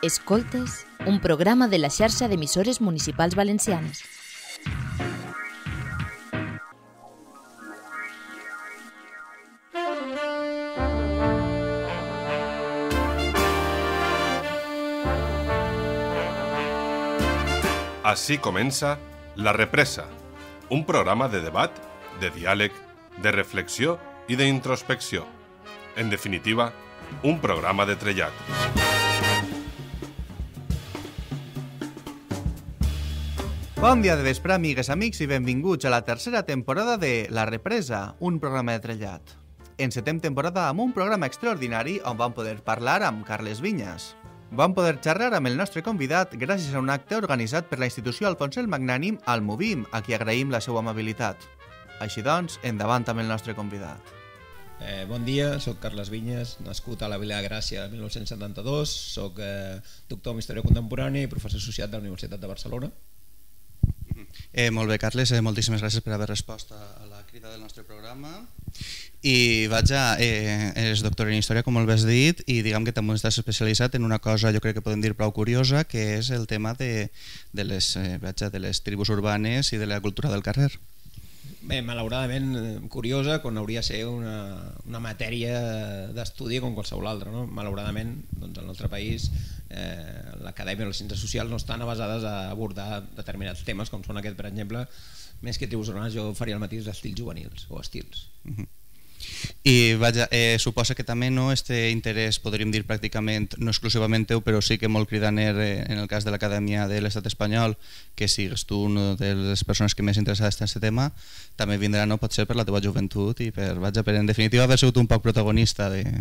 Escoltes, un programa de la xarxa d'emissores municipals valencianes. Així comença La Represa, un programa de debat, de diàleg, de reflexió i d'introspecció. En definitiva, un programa de trellat. Bon dia de vespre, amigues, amics, i benvinguts a la tercera temporada de La Represa, un programa de trellat. Encetem temporada amb un programa extraordinari on vam poder parlar amb Carles Vinyes. Vam poder xerrar amb el nostre convidat gràcies a un acte organitzat per la institució Alfonsel Magnànim Almovim, a qui agraïm la seva amabilitat. Així doncs, endavant amb el nostre convidat. Bon dia, soc Carles Vinyes, nascut a la Vila de Gràcia el 1972, soc doctor en Història Contemporània i professor associat de la Universitat de Barcelona. Molt bé, Carles, moltíssimes gràcies per haver respost a la crida del nostre programa. I eres doctor en Història, com molt bé has dit, i diguem que també estàs especialitzat en una cosa, jo crec que podem dir prou curiosa, que és el tema de les tribus urbanes i de la cultura del carrer. Bé, malauradament curiosa, quan hauria de ser una matèria d'estudi com qualsevol altra, no? Malauradament, doncs, al nostre país l'acadèmia o les ciències socials no estan basades a abordar determinats temes, com són aquest, per exemple. Més que tribus urbanes, jo faria el mateix d'estils juvenils o estils. I suposa que també este interès, podríem dir pràcticament, no exclusivament teu, però sí que molt cridaner en el cas de l'Acadèmia de l'Estat espanyol, que sigues tu una de les persones que més interessades en aquest tema, també vindrà, no pot ser, per la teva joventut i per en definitiva haver sigut un poc protagonista de...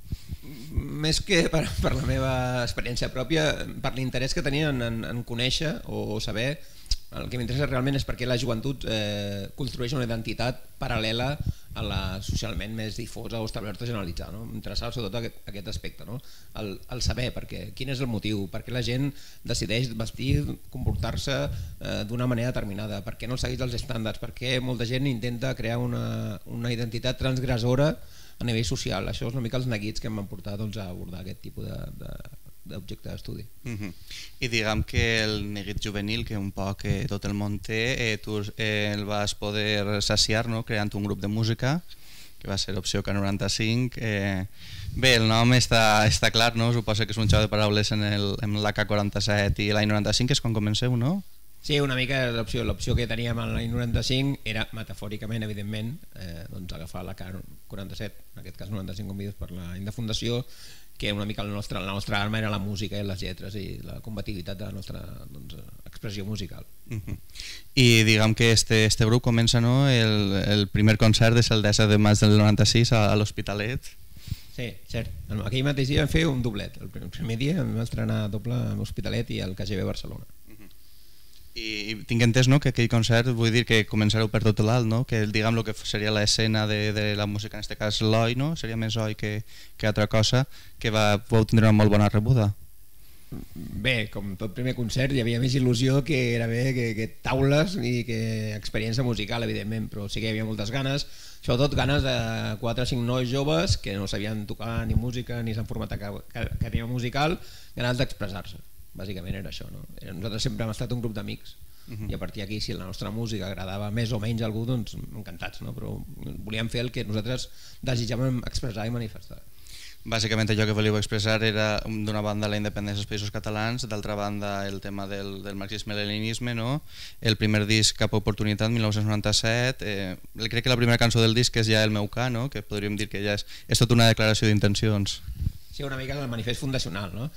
Més que per la meva experiència pròpia, per l'interès que tenia en conèixer o saber. El que m'interessa realment és perquè la joventut construeix una identitat paral·lela a la socialment més difosa o establerta generalitzada, no? M'interessava sobretot aquest aspecte, no? El saber quin és el motiu, per què la gent decideix vestir, comportar-se d'una manera determinada, per què no segueix els estàndards, per què molta gent intenta crear una identitat transgressora a nivell social. Això és una mica els neguits que em van portar a abordar aquest tipus d'objecte d'estudi. I diguem que el neguit juvenil, que un poc tot el món té, tu el vas poder saciar, no? Creant un grup de música que va ser Opció K95. Bé, el nom està clar, no? Suposa que és un xou de paraules en l'AK47 i l'any 95, que és quan comenceu, no? Sí, una mica l'opció que teníem en l'any 95 era, metafòricament, evidentment, agafar l'AK47, en aquest cas 95 convides per l'any de fundació, que una mica la nostra arma era la música i les lletres i la combativitat de la nostra expressió musical. I diguem que este grup comença, no? El primer concert és el 10 de maig del 96 a l'Hospitalet. Sí, cert. Aquell mateix dia vam fer un doblet. El primer dia vam estrenar doble a l'Hospitalet i al KGB Barcelona. I tinc entès, no, que aquell concert, vull dir que començareu per tot l'alt, no? Que diguem el que seria l'escena de la música, en aquest cas l'Oi, no? Seria més Oi que altra cosa, que vau tindre una molt bona rebuda. Bé, com tot primer concert hi havia més il·lusió que taules i que experiència musical, evidentment, però sí que hi havia moltes ganes, sobretot ganes de 4 o 5 nois joves que no sabien tocar ni música ni s'han format a carrera musical, ganes d'expressar-se. Bàsicament era això, no? Nosaltres sempre hem estat un grup d'amics i a partir d'aquí, si la nostra música agradava més o menys a algú, doncs encantats, no? Però volíem fer el que nosaltres desitjàvem expressar i manifestar. Bàsicament allò que volíeu expressar era d'una banda la independència dels països catalans, d'altra banda el tema del marxisme i leninisme, no? El primer disc Cap a Oportunitat, 1997, crec que la primera cançó del disc és ja El meu ca, no? Que podríem dir que ja és tota una declaració d'intencions. Sí, una mica el manifest fundacional, no?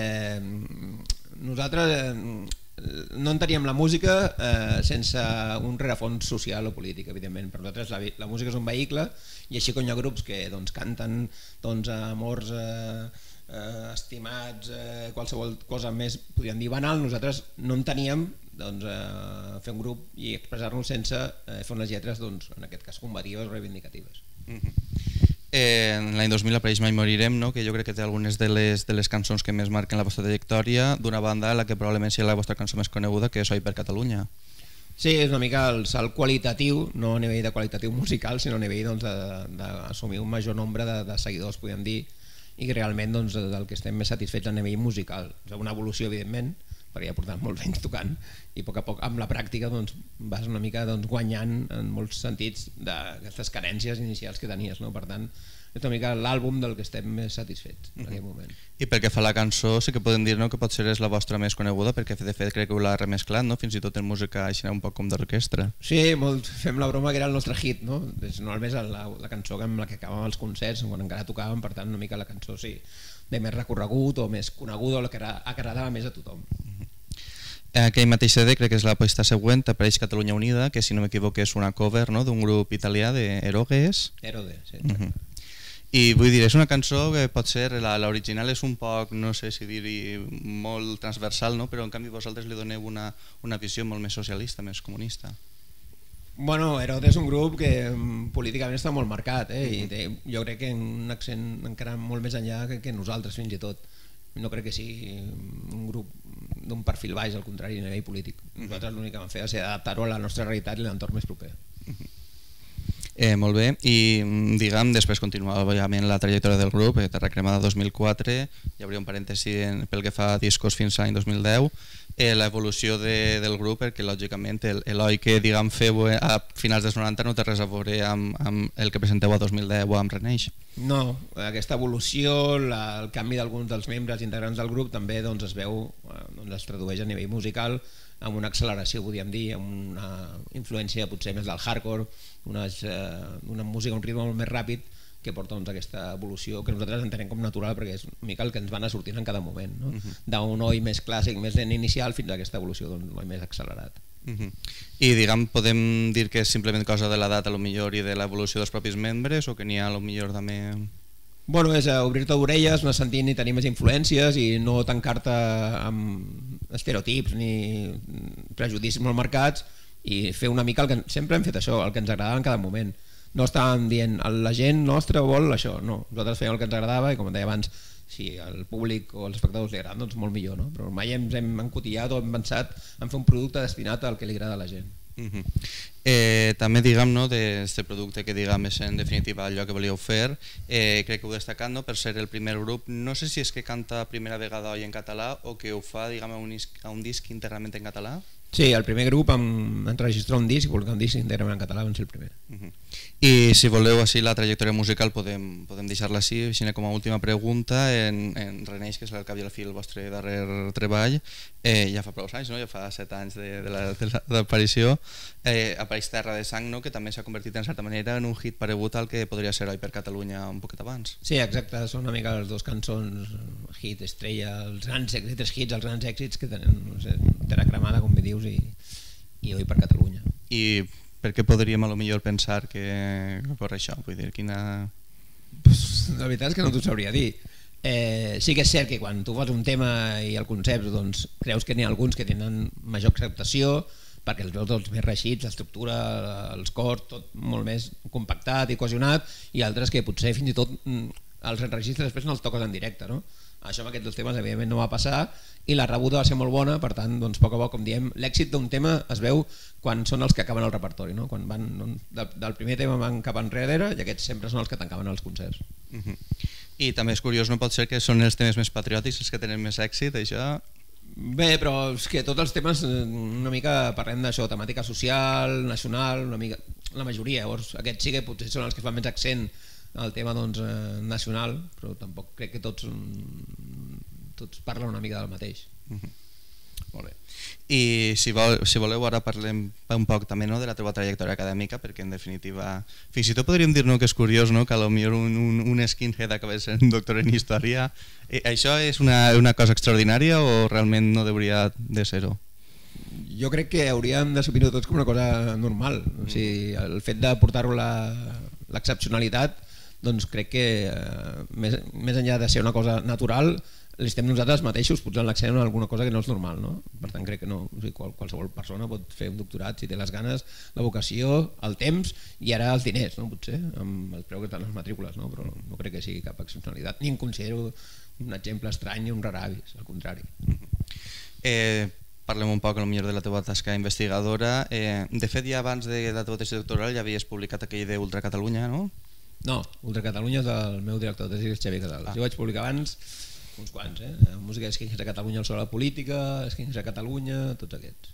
Nosaltres no enteníem la música sense un rerefons social o polític, evidentment. Per nosaltres la música és un vehicle i així com hi ha grups que canten amors estimats, qualsevol cosa més, podríem dir banal, nosaltres no enteníem fer un grup i expressar-nos sense fer unes lletres, en aquest cas, combatives o reivindicatives. L'any 2000 apareix Mai morirem, no? Que jo crec que té algunes de les cançons que més marquen la vostra trajectòria, d'una banda la que probablement sigui la vostra cançó més coneguda, que és Oi per Catalunya. Sí, és una mica el salt qualitatiu, no a nivell de qualitatiu musical, sinó a nivell d'assumir un major nombre de seguidors, podríem dir, i realment doncs, del que estem més satisfets a nivell musical. És una evolució, evidentment, perquè ja portàvem molts anys tocant i a poc amb la pràctica doncs, vas una mica doncs, guanyant en molts sentits d'aquestes carències inicials que tenies, no? Per tant, és una mica l'àlbum del que estem més satisfets en aquest moment. I pel que fa a la cançó sí que podem dir, no, que potser és la vostra més coneguda, perquè de fet crec que l'ha remesclat, no? Fins i tot en música així un poc com d'orquestra. Sí, fem la broma que era el nostre hit, no? Normalment és la cançó amb la que acabàvem els concerts quan encara tocàvem, per tant una mica la cançó sí, de més recorregut o més coneguda o la que agradava més a tothom. Aquell mateix CD, crec que és la pista següent, apareix Catalunya Unida, que si no m'equivoco és una cover, no?, d'un grup italià d'Erogues. Erode, sí. I vull dir, és una cançó que pot ser, l'original és un poc, no sé si dir-hi, molt transversal, no? Però en canvi vosaltres li doneu una visió molt més socialista, més comunista. Bueno, Erode és un grup que políticament està molt marcat, i jo crec que un accent encara molt més enllà que nosaltres fins i tot. No crec que sigui un grup d'un perfil baix, al contrari, a nivell polític. Nosaltres l'únic que vam fer va ser adaptar-ho a la nostra realitat i l'entorn més proper. Molt bé, i diguem, després continuava obviament la trajectòria del grup, Terra Cremada 2004, hi hauria un parèntesi pel que fa a discos fins a l'any 2010, l'evolució del grup, perquè lògicament l'Eloi que diguem feu a finals dels 90 no té res a veure amb el que presenteu a 2010 o amb Reneix. No, aquesta evolució, el canvi d'alguns dels membres integrants del grup també doncs, es veu, es tradueix a nivell musical amb una acceleració, podríem dir, amb una influència potser més del hardcore, una música, un ritme molt més ràpid que porta doncs, aquesta evolució que nosaltres entenem com natural perquè és una mica el que ens va anar sortint en cada moment, no? D'un oi més clàssic, més inicial, fins a aquesta evolució d'un oi més accelerat. I diguem, podem dir que és simplement cosa de l'edat i de l'evolució dels propis membres o que n'hi ha també... Bueno, és obrir-te d'orelles, anar sentint i tenir més influències i no tancar-te amb estereotips ni prejudicis molt marcats i fer una mica el que sempre hem fet això, el que ens agradava en cada moment. No estàvem dient la gent nostra vol això, no, nosaltres fèiem el que ens agradava i com deia abans, si al públic o als espectadors li agrada, doncs molt millor, no? Però mai ens hem encotillat o hem pensat en fer un producte destinat al que li agrada a la gent. També diguem, no, d'aquest producte que diguem és en definitiva allò que volíeu fer, crec que heu destacat, no, per ser el primer grup, no sé si és que canta primera vegada oi en català o que ho fa diguem, a un disc íntegrament en català. Sí, el primer grup en registrar un disc i publicar un disc íntegrament en català va ser el primer. I si voleu així la trajectòria musical podem deixar-la així, com a última pregunta, en Reneix, que és el cap i al fi el vostre darrer treball, ja fa prou anys, no? Ja fa 7 anys d'aparició, apareix Terra de Sang, no? Que també s'ha convertit en certa manera en un hit paregut al que podria ser Oi per Catalunya un poquet abans. Sí, exacte, són una mica les dues cançons, hit, estrella, els grans èxits, els grans èxits que tenen, no sé, Terra Cremada, com bé dius, i Oi per Catalunya. I per què podríem a lo millor pensar que corre això? Vull dir, quina... La veritat és que no t'ho sabria dir. Sí que és cert que quan tu fas un tema i el concepte doncs, creus que n'hi ha alguns que tenen major acceptació perquè els veus tots més reixits, l'estructura, els cors, tot molt més compactat i cohesionat, i altres que potser fins i tot els enregistres després no els toques en directe, no? Això amb aquests dos temes evidentment no va passar i la rebuda va ser molt bona, per tant, doncs, a poc a poc, com diem, l'èxit d'un tema es veu quan són els que acaben el repertori, no? Quan van, del primer tema van cap enrere i aquests sempre són els que tancaven els concerts. I també és curiós, no pot ser que són els temes més patriòtics els que tenen més èxit, això? Bé, però és que tots els temes una mica parlem d'això, temàtica social, nacional, una mica, la majoria, llavors aquests sí que potser són els que fan més accent al tema doncs, nacional, però tampoc crec que tots parlen una mica del mateix. Molt bé. I si voleu ara parlem un poc també, no, de la teva trajectòria acadèmica, perquè en definitiva fins i tot podríem dir, no, que és curiós, no, que potser un skinhead acabés sent doctor en història. Això és una cosa extraordinària o realment no hauria de ser-ho? Jo crec que hauríem d'assumir-ho tots com una cosa normal. O sigui, el fet de portar-ho l'excepcionalitat, doncs crec que més enllà de ser una cosa natural, l'estem nosaltres mateixos posant l'accent en alguna cosa que no és normal, no? Per tant crec que no, o sigui, qualsevol persona pot fer un doctorat si té les ganes, la vocació, el temps i ara els diners, no? Potser amb el preu que estan les matrícules, no? Però no crec que sigui cap excepcionalitat, ni em considero un exemple estrany ni un raravis, al contrari. Parlem un poc de la teva tasca investigadora. De fet, ja abans de la teva tesi doctoral ja havies publicat aquell d'Ultra Catalunya, no? No, Ultra Catalunya és el meu director de tesi, el Xavi Casals. Jo vaig publicar abans uns quants, música Skinheads a Catalunya sobre la política, Skinheads a Catalunya, tots aquests.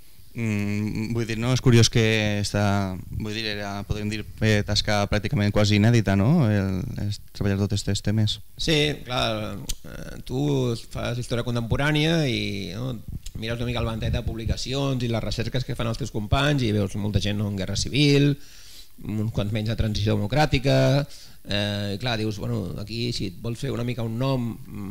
Vull dir, no? És curiós que està, vull dir, podríem dir, tasca pràcticament quasi inèdita, no? Treballar tots aquests temes. Sí, clar, tu fas història contemporània i mires una mica el ventet de publicacions i les recerques que fan els teus companys i veus molta gent en guerra civil, uns quants menys de transició democràtica, i clar, dius, bueno, aquí si et vols fer una mica un nom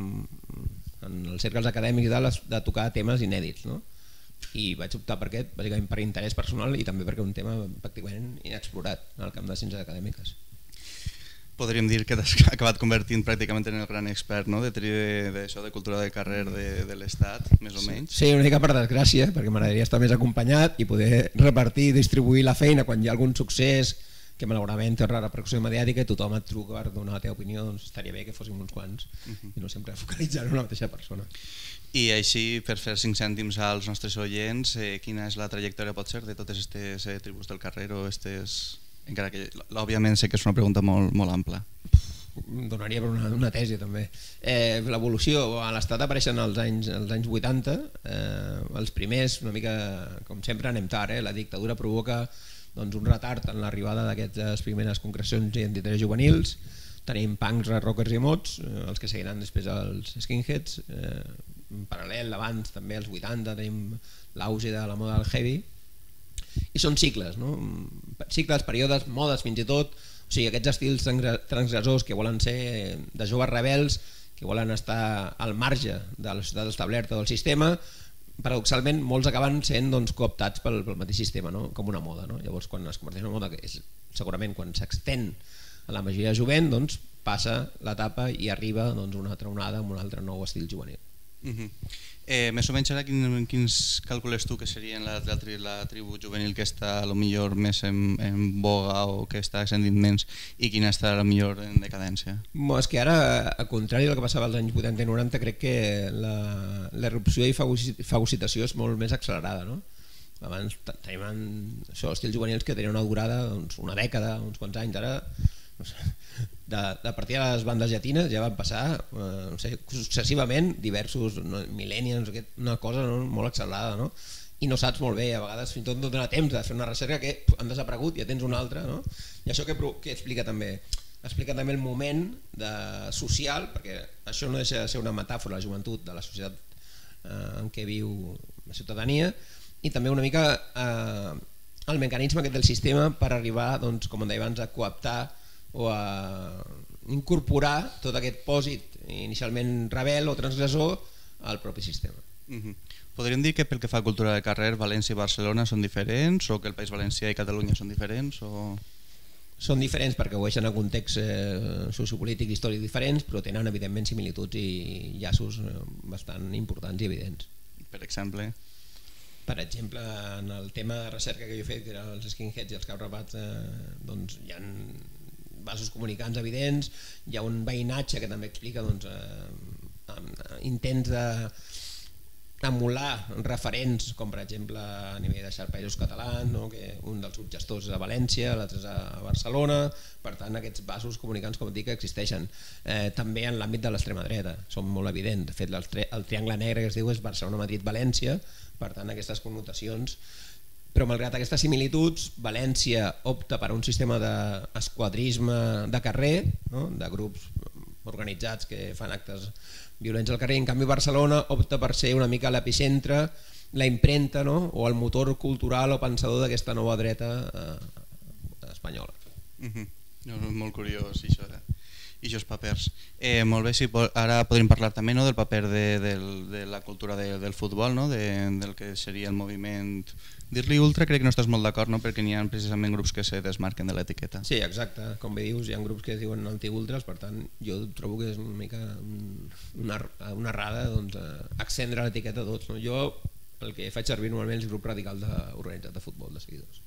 en els cercles acadèmics i tal, has de tocar temes inèdits, no? I vaig optar per aquest, bàsicament per interès personal i també perquè és un tema pràcticament inexplorat en el camp de ciències acadèmiques. Podríem dir que t'has acabat convertint pràcticament en el gran expert, no? De cultura de carrer de l'Estat, més o menys. Sí, una mica per desgràcia, perquè m'agradaria estar més acompanyat i poder repartir i distribuir la feina quan hi ha algun succés que malauradament té una repercussió mediàtica i tothom et truca per donar la teva opinió, doncs estaria bé que fóssim uns quants i no sempre focalitzar en una mateixa persona. I així, per fer 5 cèntims als nostres oients, quina és la trajectòria pot ser de totes aquestes tribus del carrer o aquestes... Encara que, òbviament, sé que és una pregunta molt ampla. Donaria per una tesi, també. L'evolució, a l'Estat apareixen als anys 80, els primers, una mica, com sempre anem tard, la dictadura provoca un retard en l'arribada d'aquestes primeres concrecions identitàries juvenils. Tenim punks, rockers i mods, els que seguiran després els skinheads. En paral·lel, abans, també als 80, tenim l'auge de la moda del heavy. I són cicles, no? Cicles, períodes, modes fins i tot. O sigui, aquests estils transgressors que volen ser de joves rebels, que volen estar al marge de la societat establerta del sistema, paradoxalment molts acaben sent cooptats pel mateix sistema, no? Com una moda, no? Llavors quan es converteix en una moda, que és segurament quan s'extén a la majoria de jovent, passa l'etapa i arriba una altra onada amb un altre nou estil juvenil. Més o menys ara quins calcules tu que serien la tribu juvenil que està millor més en boga o que està ascendint menys i quina està millor en decadència? És que ara, al contrari del que passava als anys 80 i 90, crec que l'erupció i fagocitació és molt més accelerada, no? Abans tenim estils juvenils que tenien una durada una dècada, uns quants anys. Ara de partir de les bandes llatines ja van passar successivament diversos mil·lennials, una cosa molt accelerada, no? I no saps molt bé, a vegades fins i tot no dona temps de fer una recerca que han desaparegut i ja tens una altra, no? I això que explica també? Explica també el moment social, perquè això no deixa de ser una metàfora de la joventut, de la societat en què viu la ciutadania, i també una mica el mecanisme aquest del sistema per arribar, com deia abans, a cooptar o a incorporar tot aquest pòsit inicialment rebel o transgressor al propi sistema. Podríem dir que pel que fa a cultura de carrer, València i Barcelona són diferents o que el País Valencià i Catalunya són diferents? Són diferents perquè obeeixen a contexts sociopolítics i històrics diferents, però tenen evidentment similituds i llaços bastant importants i evidents. Per exemple? Per exemple, en el tema de recerca que jo he fet, que eren els skinheads i els caps-rapats, hi ha vasos comunicants evidents, hi ha un veïnatge que també explica intents d'emular referents com per exemple a nivell de Països Catalans, que un dels subgestors és a València, l'altre és a Barcelona, per tant aquests vasos comunicants, com et dic, existeixen. També en l'àmbit de l'extrema dreta són molt evidents, de fet el triangle negre que es diu és Barcelona-Madrid-València, per tant aquestes connotacions. Però malgrat aquestes similituds, València opta per un sistema d'esquadrisme de carrer, de grups organitzats que fan actes violents al carrer, i en canvi Barcelona opta per ser una mica l'epicentre, la impremta o el motor cultural o pensador d'aquesta nova dreta espanyola. Molt curiós això i aquests papers. Molt bé, ara podríem parlar també del paper de la cultura del futbol, del que seria el moviment. Dir-li ultra crec que no estàs molt d'acord, perquè n'hi ha precisament grups que se desmarquen de l'etiqueta. Sí, exacte, com bé dius, hi ha grups que es diuen anti-ultras, per tant jo trobo que és una mica una errada accendre l'etiqueta a tots. Jo el que faig servir normalment és el grup radical organitzat de futbol de seguidors.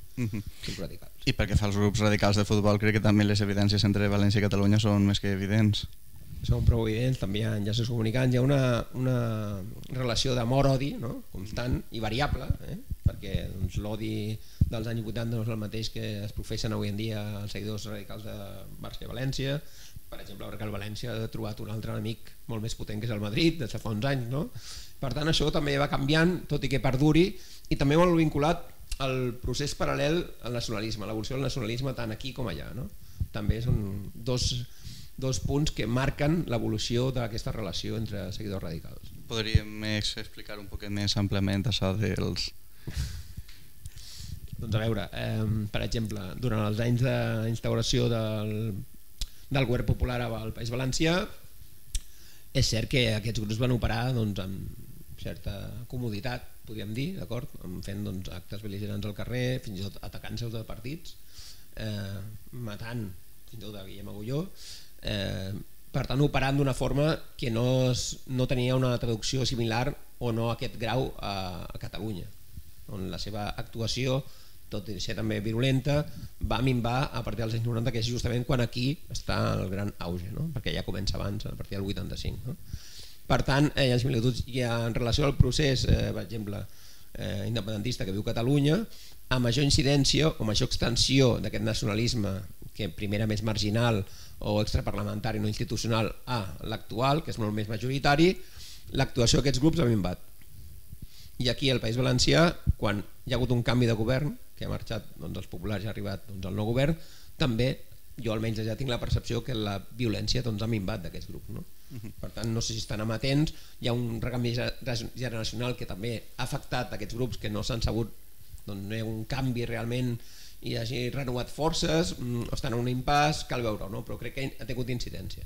I pel que fa als grups radicals de futbol, crec que també les evidències entre València i Catalunya són més que evidents. són prou evidents, també hi ha enllaços comunicants, hi ha una relació d'amor-odi, no? Constant i variable, perquè doncs, l'odi dels anys 80 no és el mateix que es professen avui en dia els seguidors radicals de Barça i València. Per exemple, perquè el València ha trobat un altre enemic molt més potent que és el Madrid des de fa uns anys, no? Per tant, això també va canviant, tot i que perduri, i també molt vinculat al procés paral·lel al nacionalisme, l'evolució del nacionalisme tant aquí com allà, no? També són dos punts que marquen l'evolució d'aquesta relació entre seguidors radicals. Podríem explicar un poquet més amplament això dels... Doncs a veure, per exemple, durant els anys d'instauració del govern popular al País Valencià, és cert que aquests grups van operar doncs, amb certa comoditat, podríem dir, d'acord? Fent doncs, actes bel·ligerants al carrer, fins i tot atacant seus de partits, matant fins i tot a Guillem Agulló, per tant operant d'una forma que no tenia una traducció similar o no a aquest grau a Catalunya, on la seva actuació, tot i ser també virulenta, va minvar a partir dels anys 90, que és justament quan aquí està el gran auge, no? Perquè ja comença abans, a partir del 85, no? Per tant, hi ha similituds i en relació al procés, per exemple, independentista que viu Catalunya, a major incidència o major extensió d'aquest nacionalisme, que primer era més marginal o extraparlamentari no institucional, a l'actual, que és molt més majoritari, l'actuació d'aquests grups ha minvat. I aquí al País Valencià, quan hi ha hagut un canvi de govern, que ha marxat doncs, els populars i ha arribat doncs, el nou govern, també jo almenys ja tinc la percepció que la violència doncs, ha minvat d'aquests grups, no? Per tant, no sé si estan amatents, hi ha un recanvi generacional que també ha afectat aquests grups que no s'han sabut, doncs no hi ha un canvi realment i hagi renovat forces, o estan en un impàs, cal veure-ho, no? Però crec que ha tingut incidència.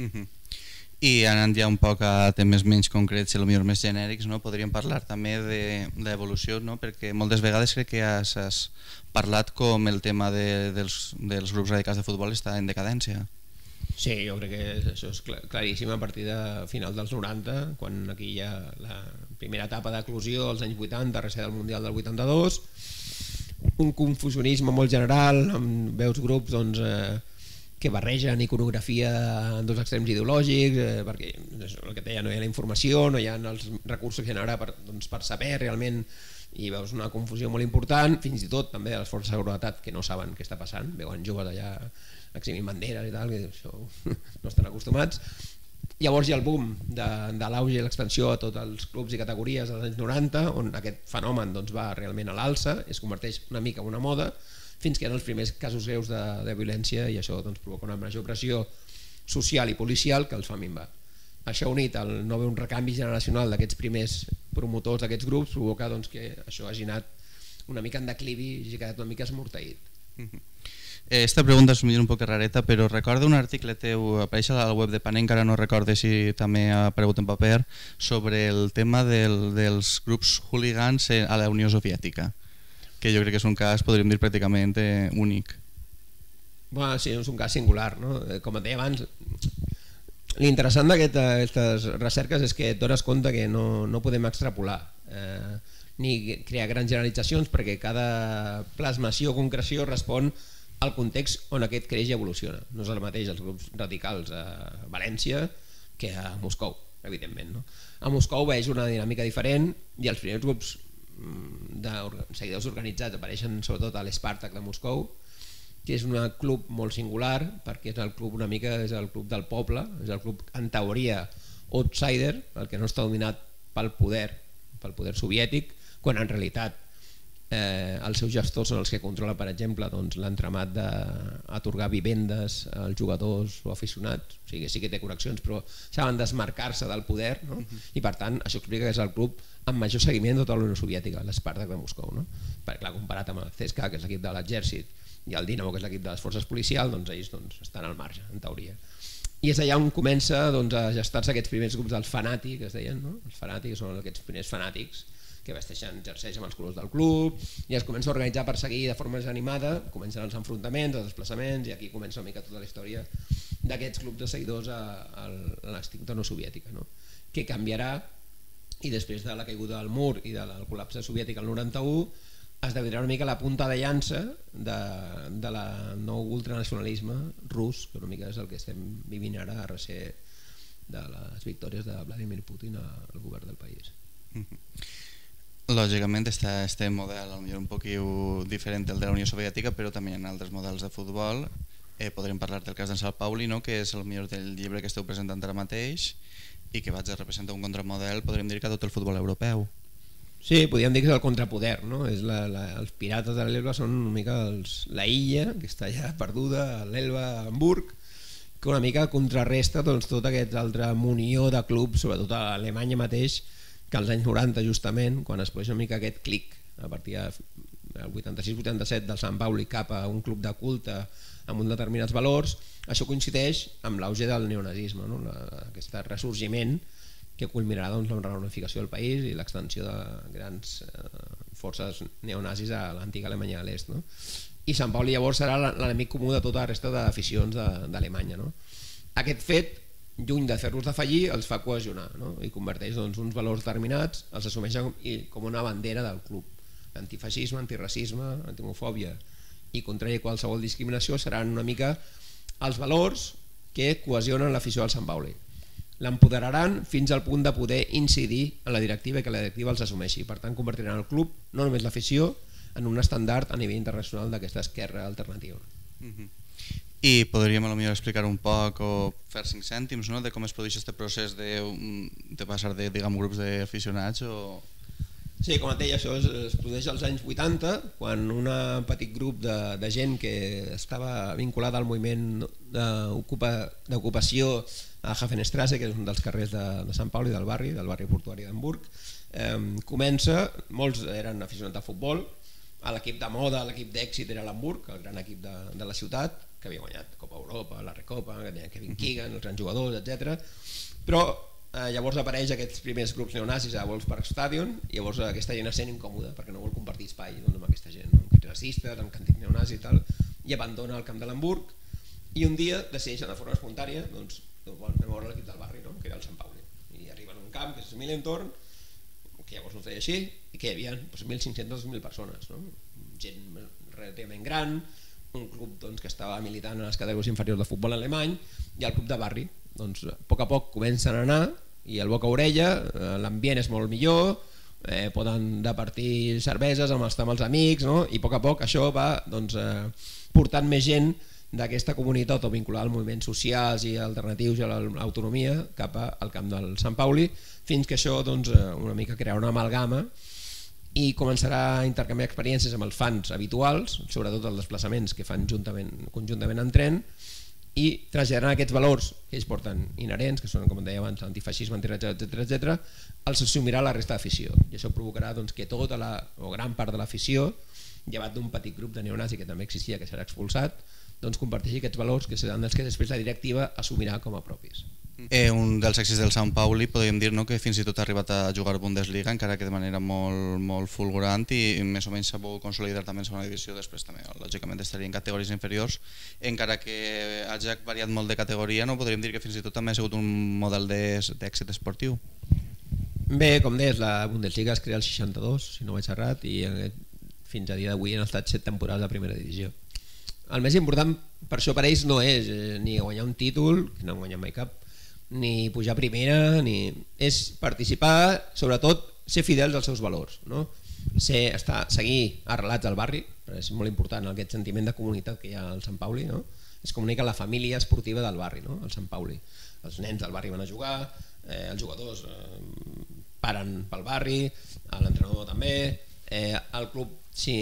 I anant ja un poc a temes menys concrets i potser més genèrics, no? Podríem parlar també de l'evolució, no? Perquè moltes vegades crec que has parlat com el tema dels grups radicals de futbol està en decadència. Sí, jo crec que això és claríssim a partir de final dels 90, quan aquí hi ha la primera etapa d'eclusió als anys 80, darrere del Mundial del 82, un confusionisme molt general, amb veus grups doncs, que barregen iconografia en dos extrems ideològics, perquè el que deia, no hi ha la informació, no hi ha els recursos que generar per saber realment, i veus una confusió molt important, fins i tot també les forces de seguretat que no saben què està passant, veuen joves allà exhibint banderes i tal, que això no estan acostumats. Llavors hi ha el boom de l'auge i l'expansió a tots els clubs i categories dels anys 90, on aquest fenomen doncs, va realment a l'alça, es converteix una mica en una moda, fins que hi ha els primers casos greus de violència i això doncs, provoca una major pressió social i policial que els fa minvar. Això unit al no haver un recanvi generacional d'aquests primers promotors d'aquests grups provoca doncs, que això hagi anat una mica en declivi i hagi quedat una mica esmorteït. Esta pregunta és un poc rareta, però recorda un article teu, apareix a la web de Panenka, encara no recorde si també ha aparegut en paper, sobre el tema dels grups hooligans a la Unió Soviètica, que jo crec que és un cas, podríem dir, pràcticament únic. Bueno, sí, és un cas singular, no? Com et deia abans, l'interessant d'aquestes recerques és que et dones compte que no podem extrapolar ni crear grans generalitzacions, perquè cada plasmació o concreció respon al context on aquest creix i evoluciona. No és el mateix els grups radicals a València que a Moscou, evidentment, no? A Moscou veig una dinàmica diferent i els primers grups de seguidors organitzats apareixen sobretot a l'Spartak de Moscou, que és un club molt singular perquè és el club una mica, és el club del poble, és el club en teoria outsider, el que no està dominat pel poder soviètic, quan en realitat els seus gestors són els que controlen, per exemple, l'entramat d'atorgar vivendes als jugadors o aficionats, o sigui, sí que té connexions però saben desmarcar-se del poder, no? I per tant això explica que és el club amb major seguiment de tota la Unió Soviètica, l'Spartak de Moscou, no? Perquè clar, comparat amb el CSKA, que és l'equip de l'exèrcit, i el Dinamo, que és l'equip de les forces policials, doncs ells estan al marge, en teoria. I és allà on comença a gestar-se aquests primers grups dels fanàtics, es deien, no? Els fanàtics són aquests primers fanàtics que vesteixen jerseis amb els colors del club i es comença a organitzar per seguir de forma desanimada, comencen els enfrontaments, els desplaçaments, i aquí comença una mica tota la història d'aquests clubs de seguidors a l'extinta Unió Soviètica, no? Que canviarà, i després de la caiguda del mur i del col·lapse soviètic al 91 esdevenirà una mica la punta de llança de la nou ultranacionalisme rus, que una mica és el que estem vivint ara a de les victòries de Vladimir Putin al govern del país. Lògicament este model potser un poquillo diferent del de la Unió Soviètica, però també hi ha altres models de futbol. Podríem parlar del cas d'en Sant Pauli, que és el millor del llibre que esteu presentant ara mateix i que vaig a representar un contramodel, podríem dir que a tot el futbol europeu. Sí, podríem dir que és el contrapoder, no? Els pirates de l'Elba són una mica la illa, que està ja perduda, l'Elba, a Hamburg, que una mica contrarresta tota aquesta altra munió de clubs, sobretot a Alemanya mateix, que als anys 90 justament, quan es produeix una mica aquest clic a partir del 86-87 del Sant Pauli cap a un club de culte amb uns determinats valors, això coincideix amb l'auge del neonazisme, no? Aquest ressorgiment que culminarà amb la reunificació del país i l'extensió de grans forces neonazis a l'antiga Alemanya de l'Est. I Sant Pauli llavors serà l'enemic comú de tota la resta d'aficions d'Alemanya. Aquest fet, lluny de fer-los defallir, els fa cohesionar, i converteix uns valors determinats, els assumeixen com una bandera del club. Antifeixisme, antiracisme, antimofòbia i contrari a qualsevol discriminació seran una mica els valors que cohesionen l'afició del Sant Pauli. L'empoderaran fins al punt de poder incidir en la directiva i que la directiva els assumeixi. Per tant, convertiran el club, no només l'afició, en un estàndard a nivell internacional d'aquesta esquerra alternativa. I podríem potser explicar un poc o fer 5 cèntims de com es produeix aquest procés de passar de grups d'aficionats o... Sí, com et deia, això es produeix als anys 80, quan un petit grup de gent que estava vinculada al moviment d'ocupació a Hafenstrasse, que és un dels carrers de Sant Pauli, del barri portuari d'Hamburg, comença, molts eren aficionats de futbol, l'equip de moda, l'equip d'èxit era l'Hamburg, el gran equip de la ciutat, que havia guanyat Copa Europa, la Recopa, que tenia Kevin Keegan, els grans jugadors, etc. Però llavors apareix aquests primers grups neonazis a Wolfsparkstadion i llavors aquesta gent es sent incòmoda perquè no vol compartir espai amb aquesta gent, amb crits racistes, amb càntics neonazis i tal, i abandona el camp de l'Hamburg i un dia decideixen de forma espontània anem a veure l'equip del barri, que era el Sant Pauli, i arriben a un camp que és Millentorn, que llavors no es deia així, i que hi havia 1.500-2.000 persones, gent relativament gran, un club que estava militant en les categories inferiors de futbol alemany, i el club de barri. A poc comencen a anar i el boca a orella, l'ambient és molt millor, poden departir cerveses amb els amics, i a poc això va portant més gent d'aquesta comunitat o vinculada als moviments socials i alternatius i a l'autonomia cap al camp del Sant Pauli, fins que això una mica crearà una amalgama i començarà a intercanviar experiències amb els fans habituals, sobretot els desplaçaments que fan conjuntament en tren, i traslladaran aquests valors que ells porten inherents, que són, com deia abans, antifeixisme, antiracisme, etc., els assumirà la resta d'afició. I això provocarà que tota o gran part de l'afició, llevat d'un petit grup de neonazi que també existia, que serà expulsat, comparteixi aquests valors que seran els que després la directiva assumirà com a propis. Un dels èxits del Sant Pauli podríem dir que fins i tot ha arribat a jugar Bundesliga, encara que de manera molt fulgurant, i més o menys s'ha pogut consolidar també en segona divisió. Després també lògicament estaria en categories inferiors, encara que hagi variat molt de categoria, podríem dir que fins i tot també ha sigut un model d'èxit esportiu. Bé, com deies, la Bundesliga es crea el 62, si no vaig errat, i fins a dia d'avui han estat 7 temporades de primera divisió. El més important per això per ells no és ni guanyar un títol, que no han guanyat mai cap, ni pujar a primera, és participar, sobretot ser fidels als seus valors, seguir arrelats al barri, és molt important aquest sentiment de comunitat que hi ha al Sant Pauli, es comunica la família esportiva del barri, al Sant Pauli. Els nens del barri van a jugar, els jugadors paren pel barri, l'entrenador també, el club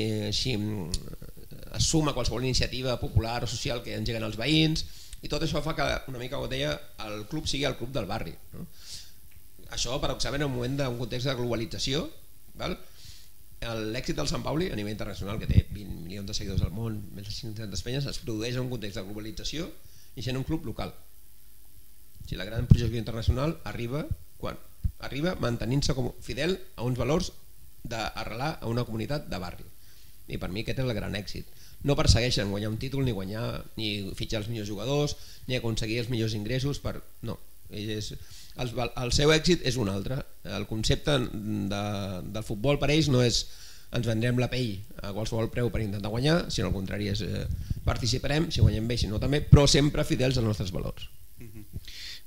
es suma a qualsevol iniciativa popular o social que engeguen els veïns, i tot això fa que, una mica com deia, el club sigui el club del barri. Això, paradoxalment, en un moment d'un context de globalització, l'èxit del Sant Pauli a nivell internacional, que té 20 milions de seguidors al món, més de 500 penyes, es produeix en un context de globalització i sent un club local. La gran projecció internacional arriba mantenint-se com fidel a uns valors d'arrelar a una comunitat de barri, i per mi aquest és el gran èxit. No persegueixen guanyar un títol, ni fitxar els millors jugadors, ni aconseguir els millors ingressos, no. El seu èxit és un altre. El concepte del futbol per ells no és ens vendrem la pell a qualsevol preu per intentar guanyar, sinó al contrari, participarem, si guanyem bé, si no també, però sempre fidels als nostres valors.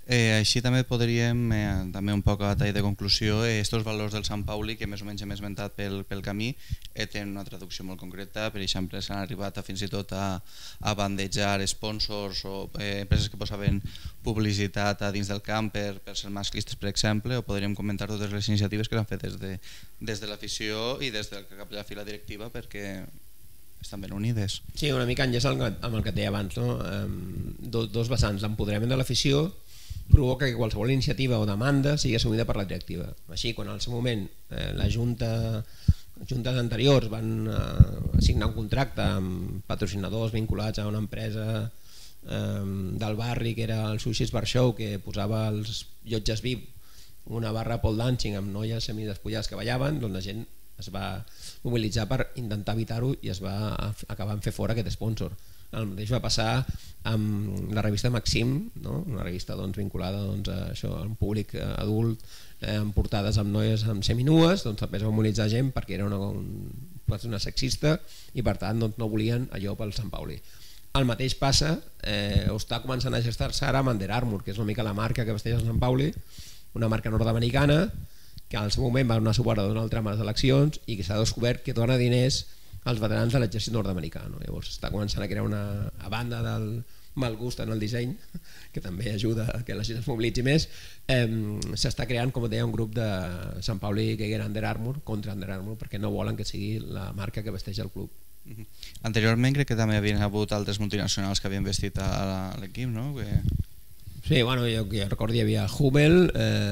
Així també podríem, també un poc a tall de conclusió, aquests valors del Sant Pauli, que més o menys hem esmentat pel camí, tenen una traducció molt concreta. Per exemple, s'han arribat fins i tot a bandejar sponsors o empreses que posaven publicitat a dins del camp per ser masclistes, per exemple, o podríem comentar totes les iniciatives que s'han fet des de l'afició i des de cap de la fila directiva, perquè estan ben unides. Sí, una mica enllaç amb el que et deia abans, no? Dos vessants, l'empoderament de l'afició provoca que qualsevol iniciativa o demanda sigui assumida per la directiva. Així, quan al seu moment les juntes anteriors van signar un contracte amb patrocinadors vinculats a una empresa del barri que era el Sushis Bar Show, que posava els llotges VIP una barra pole dancing amb noies semidespullades que ballaven, doncs la gent es va mobilitzar per intentar evitar-ho i es va acabar en fer fora aquest sponsor. El mateix va passar amb la revista Maxim, no? Una revista vinculada a això, a un públic adult, amb portades amb noies amb seminues, també es va mobilitzar gent perquè era una sexista i per tant no volien allò pel Sant Pauli. El mateix passa, o està començant a gestar-se ara amb Under Armour, que és una mica la marca que vesteix el Sant Pauli, una marca nord-americana que al seu moment va donar suport a Donald Trump a les eleccions i que s'ha descobert que dona diners als veterans de l'exèrcit nord-americà. Llavors està començant a crear a banda del mal gust en el disseny, que també ajuda a que la gent es mobilitzi més, s'està creant, com deia, un grup de Sant Pauli que era Under Armour contra Under Armour, perquè no volen que sigui la marca que vesteix el club. Anteriorment crec que també havien hagut altres multinacionals que havien vestit a l'equip, no? Sí, bueno, jo recordo hi havia Hummel,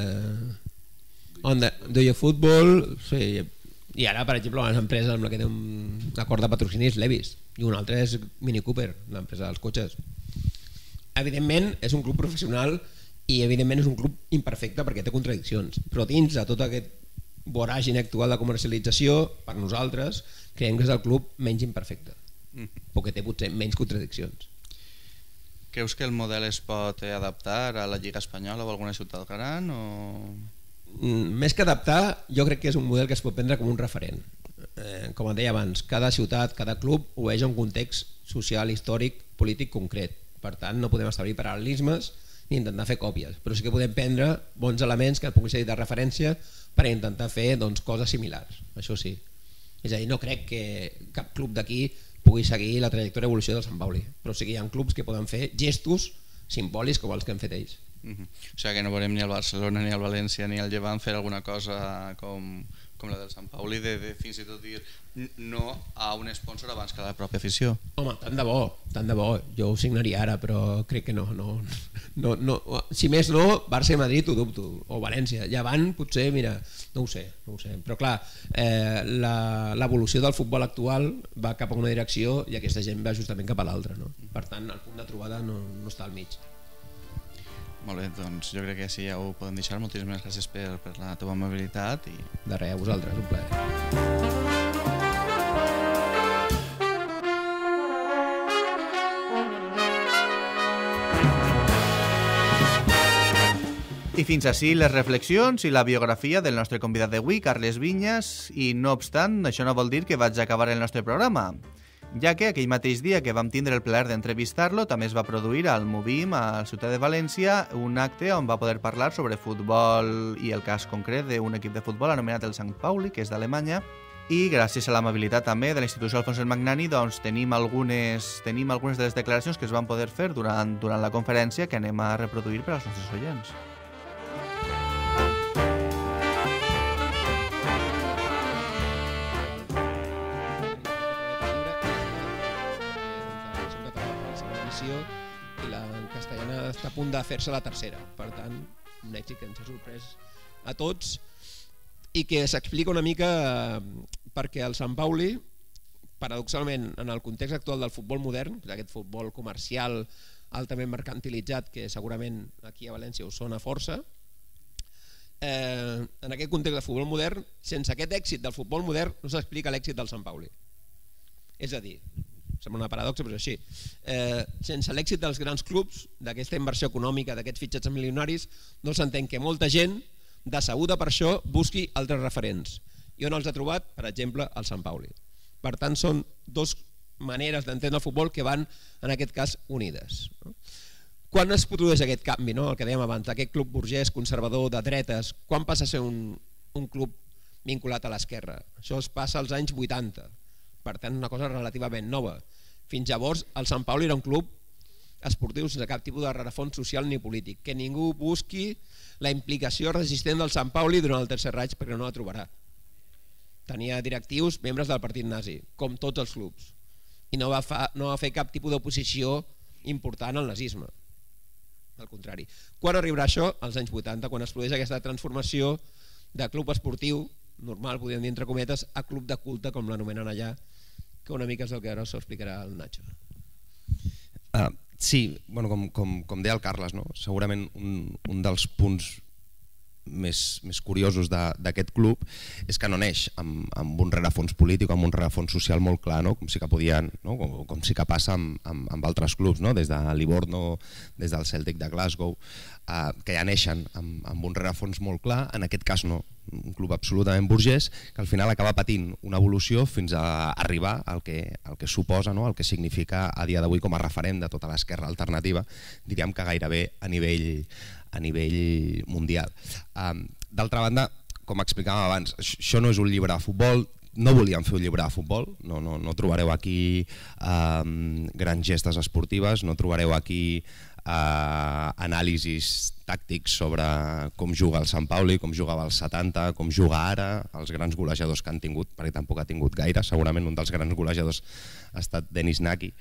Do You Football, sí. I ara, per exemple, una empresa amb la que té un acord de patrocini és Levi's i una altra és Mini Cooper, l'empresa dels cotxes. Evidentment és un club professional i evidentment és un club imperfecte perquè té contradiccions, però dins de tot aquest voràgine actual de comercialització, per nosaltres creiem que és el club menys imperfecte perquè té potser menys contradiccions. Creus que el model es pot adaptar a la Lliga Espanyola o a alguna ciutat gran? Més que adaptar, jo crec que és un model que es pot prendre com un referent. Com et deia abans, cada ciutat, cada club obeeix a un context social, històric, polític concret. Per tant, no podem establir paral·lelismes ni intentar fer còpies, però sí que podem prendre bons elements que puguin ser de referència per intentar fer coses similars, això sí. És a dir, no crec que cap club d'aquí pugui seguir la trajectòria d'evolució del Sant Pauli, però sí que hi ha clubs que poden fer gestos simbòlics com els que han fet ells. O sigui que no veurem ni el Barcelona, ni el València, ni el Llevant fer alguna cosa com la del Sant Pauli, de fins i tot dir no a un sponsor abans que a la pròpia afició. Home, tant de bo, jo ho signaria ara, però crec que no. Si més no, Barça i Madrid ho dubto, o València. Llevant potser, mira, no ho sé, però clar, l'evolució del futbol actual va cap a una direcció i aquesta gent va justament cap a l'altra, no? Per tant, el punt de trobada no està al mig. Molt bé, doncs jo crec que així ja ho podem deixar. Moltíssimes gràcies per la teva amabilitat. De res, a vosaltres, un plaer. I fins ací les reflexions i la biografia del nostre convidat d'avui, Carles Vinyas, i no obstant, això no vol dir que vaig acabar el nostre programa, ja que aquell mateix dia que vam tindre el plaer d'entrevistar-lo també es va produir al Movim, a la ciutat de València, un acte on va poder parlar sobre futbol i el cas concret d'un equip de futbol anomenat el Sant Pauli, que és d'Alemanya, i gràcies a l'amabilitat també de la institució Alfons el Magnani tenim algunes de les declaracions que es van poder fer durant la conferència que anem a reproduir per als nostres oients. I la castellana està a punt de fer-se la tercera, per tant un èxit que ens ha sorprès a tots i que s'explica una mica perquè el Sant Pauli, paradoxalment en el context actual del futbol modern, d'aquest futbol comercial altament mercantilitzat que segurament aquí a València us sona força, en aquest context de futbol modern, sense aquest èxit del futbol modern no s'explica l'èxit del Sant Pauli. És a dir, sembla una paradoxa però és així, sense l'èxit dels grans clubs, d'aquesta inversió econòmica, d'aquests fitxatges milionaris, no s'entén que molta gent decebuda per això busqui altres referents. I on els ha trobat? Per exemple, el Sant Pauli. Per tant, són dues maneres d'entendre el futbol que van, en aquest cas, unides. Quan es produeix aquest canvi, el que dèiem abans, aquest club burgès, conservador, de dretes, quan passa a ser un club vinculat a l'esquerra? Això es passa als anys 80, per tant una cosa relativament nova. Fins llavors el Sant Pauli era un club esportiu sense cap tipus de rerefons social ni polític, que ningú busqui la implicació resistent del Sant Pauli durant el Tercer Reich perquè no la trobarà. Tenia directius membres del partit nazi, com tots els clubs, i no va fer cap tipus d'oposició important al nazisme. Al contrari. Quan arribarà això? Als anys 80, quan es produeix aquesta transformació de club esportiu, normal, podríem dir entre cometes, a club de culte, com l'anomenen allà, que una mica és el que ara s'ho explicarà el Nacho. Sí, com deia el Carles, segurament un dels punts més curiosos d'aquest club és que no neix amb un rerefons polític o amb un rerefons social molt clar, com sí que podien, com sí que passa amb altres clubs, des de Livorno, des del Celtic de Glasgow, que ja neixen amb un rerefons molt clar. En aquest cas no, un club absolutament burgès que al final acaba patint una evolució fins a arribar al que suposa, el que significa a dia d'avui com a referent de tota l'esquerra alternativa, diríem que gairebé a nivell mundial. D'altra banda, com explicàvem abans, això no és un llibre de futbol, no volíem fer un llibre de futbol, no trobareu aquí grans gestes esportives, no trobareu aquí anàlisis tàctics sobre com juga el Sant Pauli, com jugava als 70, com juga ara, els grans golejadors que han tingut, perquè tampoc ha tingut gaire, segurament un dels grans golejadors ha estat Denis Naki.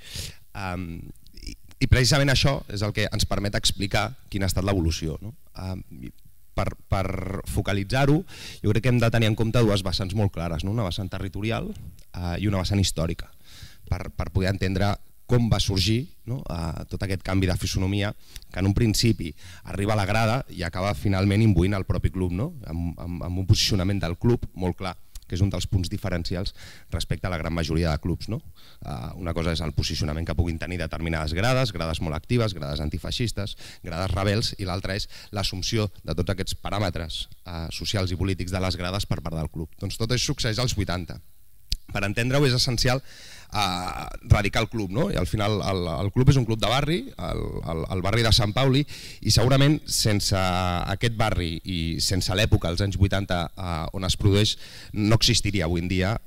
I precisament això és el que ens permet explicar quina ha estat l'evolució. Per focalitzar-ho, jo crec que hem de tenir en compte dues vessants molt clares, una vessant territorial i una vessant històrica, per poder entendre com va sorgir tot aquest canvi de fisonomia que en un principi arriba a la grada i acaba finalment imbuint el propi club, amb un posicionament del club molt clar, que és un dels punts diferencials respecte a la gran majoria de clubs. Una cosa és el posicionament que puguin tenir determinades grades molt actives, grades antifeixistes, grades rebels, i l'altra és l'assumpció de tots aquests paràmetres socials i polítics de les grades per part del club. Doncs tot això succeeix als 80. Per entendre-ho és essencial radicar el club, i al final el club és un club de barri, el barri de Sant Pauli, i segurament sense aquest barri i sense l'època, als anys 80, on es produeix, no existiria avui en dia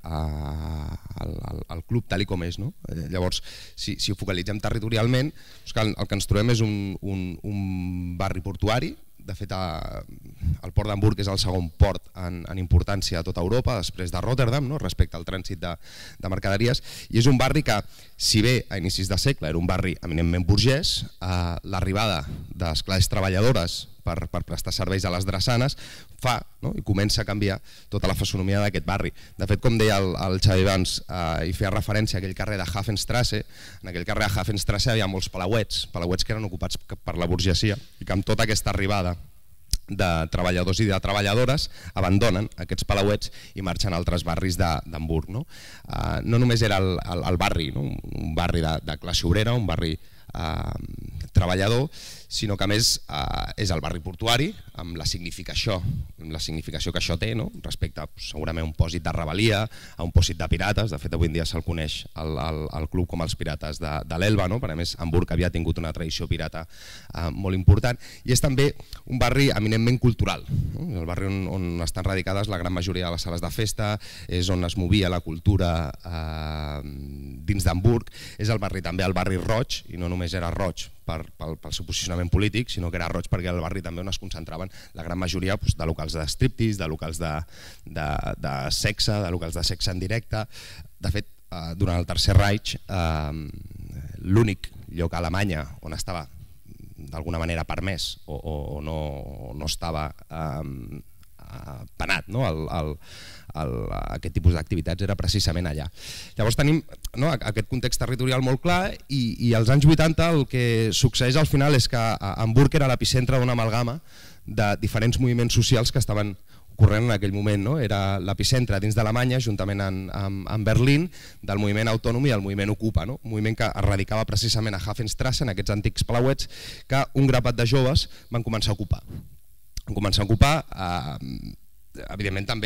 el club tal com és. Llavors, si ho focalitzem territorialment, el que ens trobem és un barri portuari. De fet, el port d'Hamburg és el segon port en importància a tota Europa, després de Rotterdam, respecte al trànsit de mercaderies, i és un barri que, si bé a inicis de segle era un barri eminentment burgès, l'arribada de les classes treballadores per prestar serveis a les drassanes fa i comença a canviar tota la fisonomia d'aquest barri. De fet, com deia el Xavi abans, i feia referència a aquell carrer de Hafenstrasse, en aquell carrer de Hafenstrasse hi havia molts palauets que eren ocupats per la burgesia i que amb tota aquesta arribada de treballadors i de treballadores abandonen aquests palauets i marxen a altres barris d'Hamburg. No només era el barri, un barri de classe obrera, un barri treballador, sinó que a més és el barri portuari, amb la significació que això té, respecte segurament a un pòsit de rebel·lia, a un pòsit de pirates. De fet, avui en dia se'l coneix el club com els Pirates de l'Elba, perquè a més Hamburg havia tingut una tradició pirata molt important, i és també un barri eminentment cultural, el barri on estan radicades la gran majoria de les sales de festa, és on es movia la cultura dins d'Hamburg, és el barri també el barri roig, i no només era roig pel seu posicionament polític, sinó que era roig perquè era el barri també on es concentraven la gran majoria de locals de striptease, de locals de sexe, de locals de sexe en directe. De fet, durant el Tercer Reich, l'únic lloc a Alemanya on estava d'alguna manera permès o no estava penat aquest tipus d'activitats era precisament allà. Llavors tenim aquest context territorial molt clar, i als anys 80 el que succeeix al final és que Hamburg era l'epicentre d'una amalgama de diferents moviments socials que estaven ocorrent en aquell moment. Era l'epicentre dins d'Alemanya, juntament amb Berlín, del moviment autònom i del moviment Ocupa, un moviment que es radicava precisament a Hafenstrasse, en aquests antics palauets, que un grapat de joves van començar a ocupar. Van començar a ocupar, evidentment també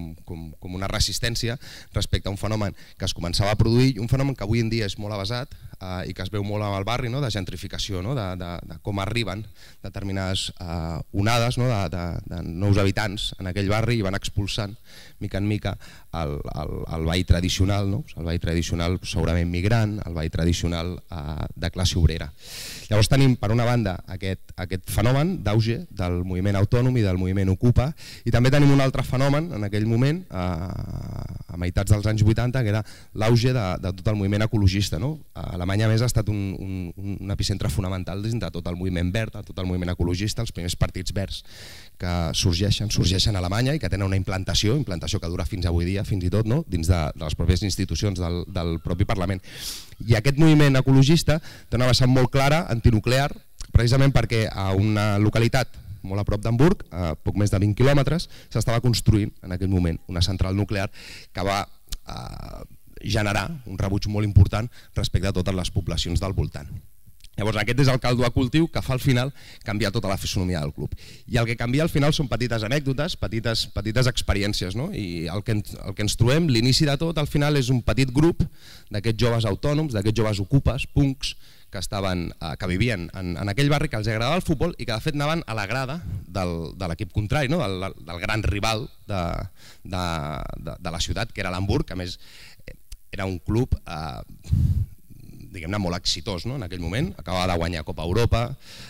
com una resistència respecte a un fenomen que es començava a produir, un fenomen que avui en dia és molt avasat, i que es veu molt al barri, de gentrificació, de com arriben determinades onades de nous habitants en aquell barri i van expulsant mica en mica el veí tradicional, el veí tradicional segurament migrant, el veí tradicional de classe obrera. Llavors tenim per una banda aquest fenomen d'auge del moviment autònom i del moviment Ocupa, i també tenim un altre fenomen en aquell moment, a meitats dels anys 80, que era l'auge de tot el moviment ecologista. Alemanya a més ha estat un epicentre fonamental dins de tot el moviment verd, de tot el moviment ecologista, els primers partits verds que sorgeixen a Alemanya i que tenen una implantació que dura fins avui dia, fins i tot dins de les pròpies institucions del propi Parlament. I aquest moviment ecologista té una vessant molt clara, antinuclear, precisament perquè a una localitat molt a prop d'Hamburg, a poc més de 20 quilòmetres, s'estava construint en aquell moment una central nuclear que va generar un rebuig molt important respecte a totes les poblacions del voltant. Llavors aquest és el caldo de cultiu que fa al final canviar tota la fisonomia del club. I el que canvia al final són petites anècdotes, petites experiències. I el que ens trobem, l'inici de tot, al final és un petit grup d'aquests joves autònoms, d'aquests joves ocupes, punks, que vivien en aquell barri, que els agradava el futbol i que de fet anaven a la grada de l'equip contrari, del gran rival de la ciutat, que era l'Hamburg, que a més era un club diguem-ne molt exitós en aquell moment, acabava de guanyar Copa Europa,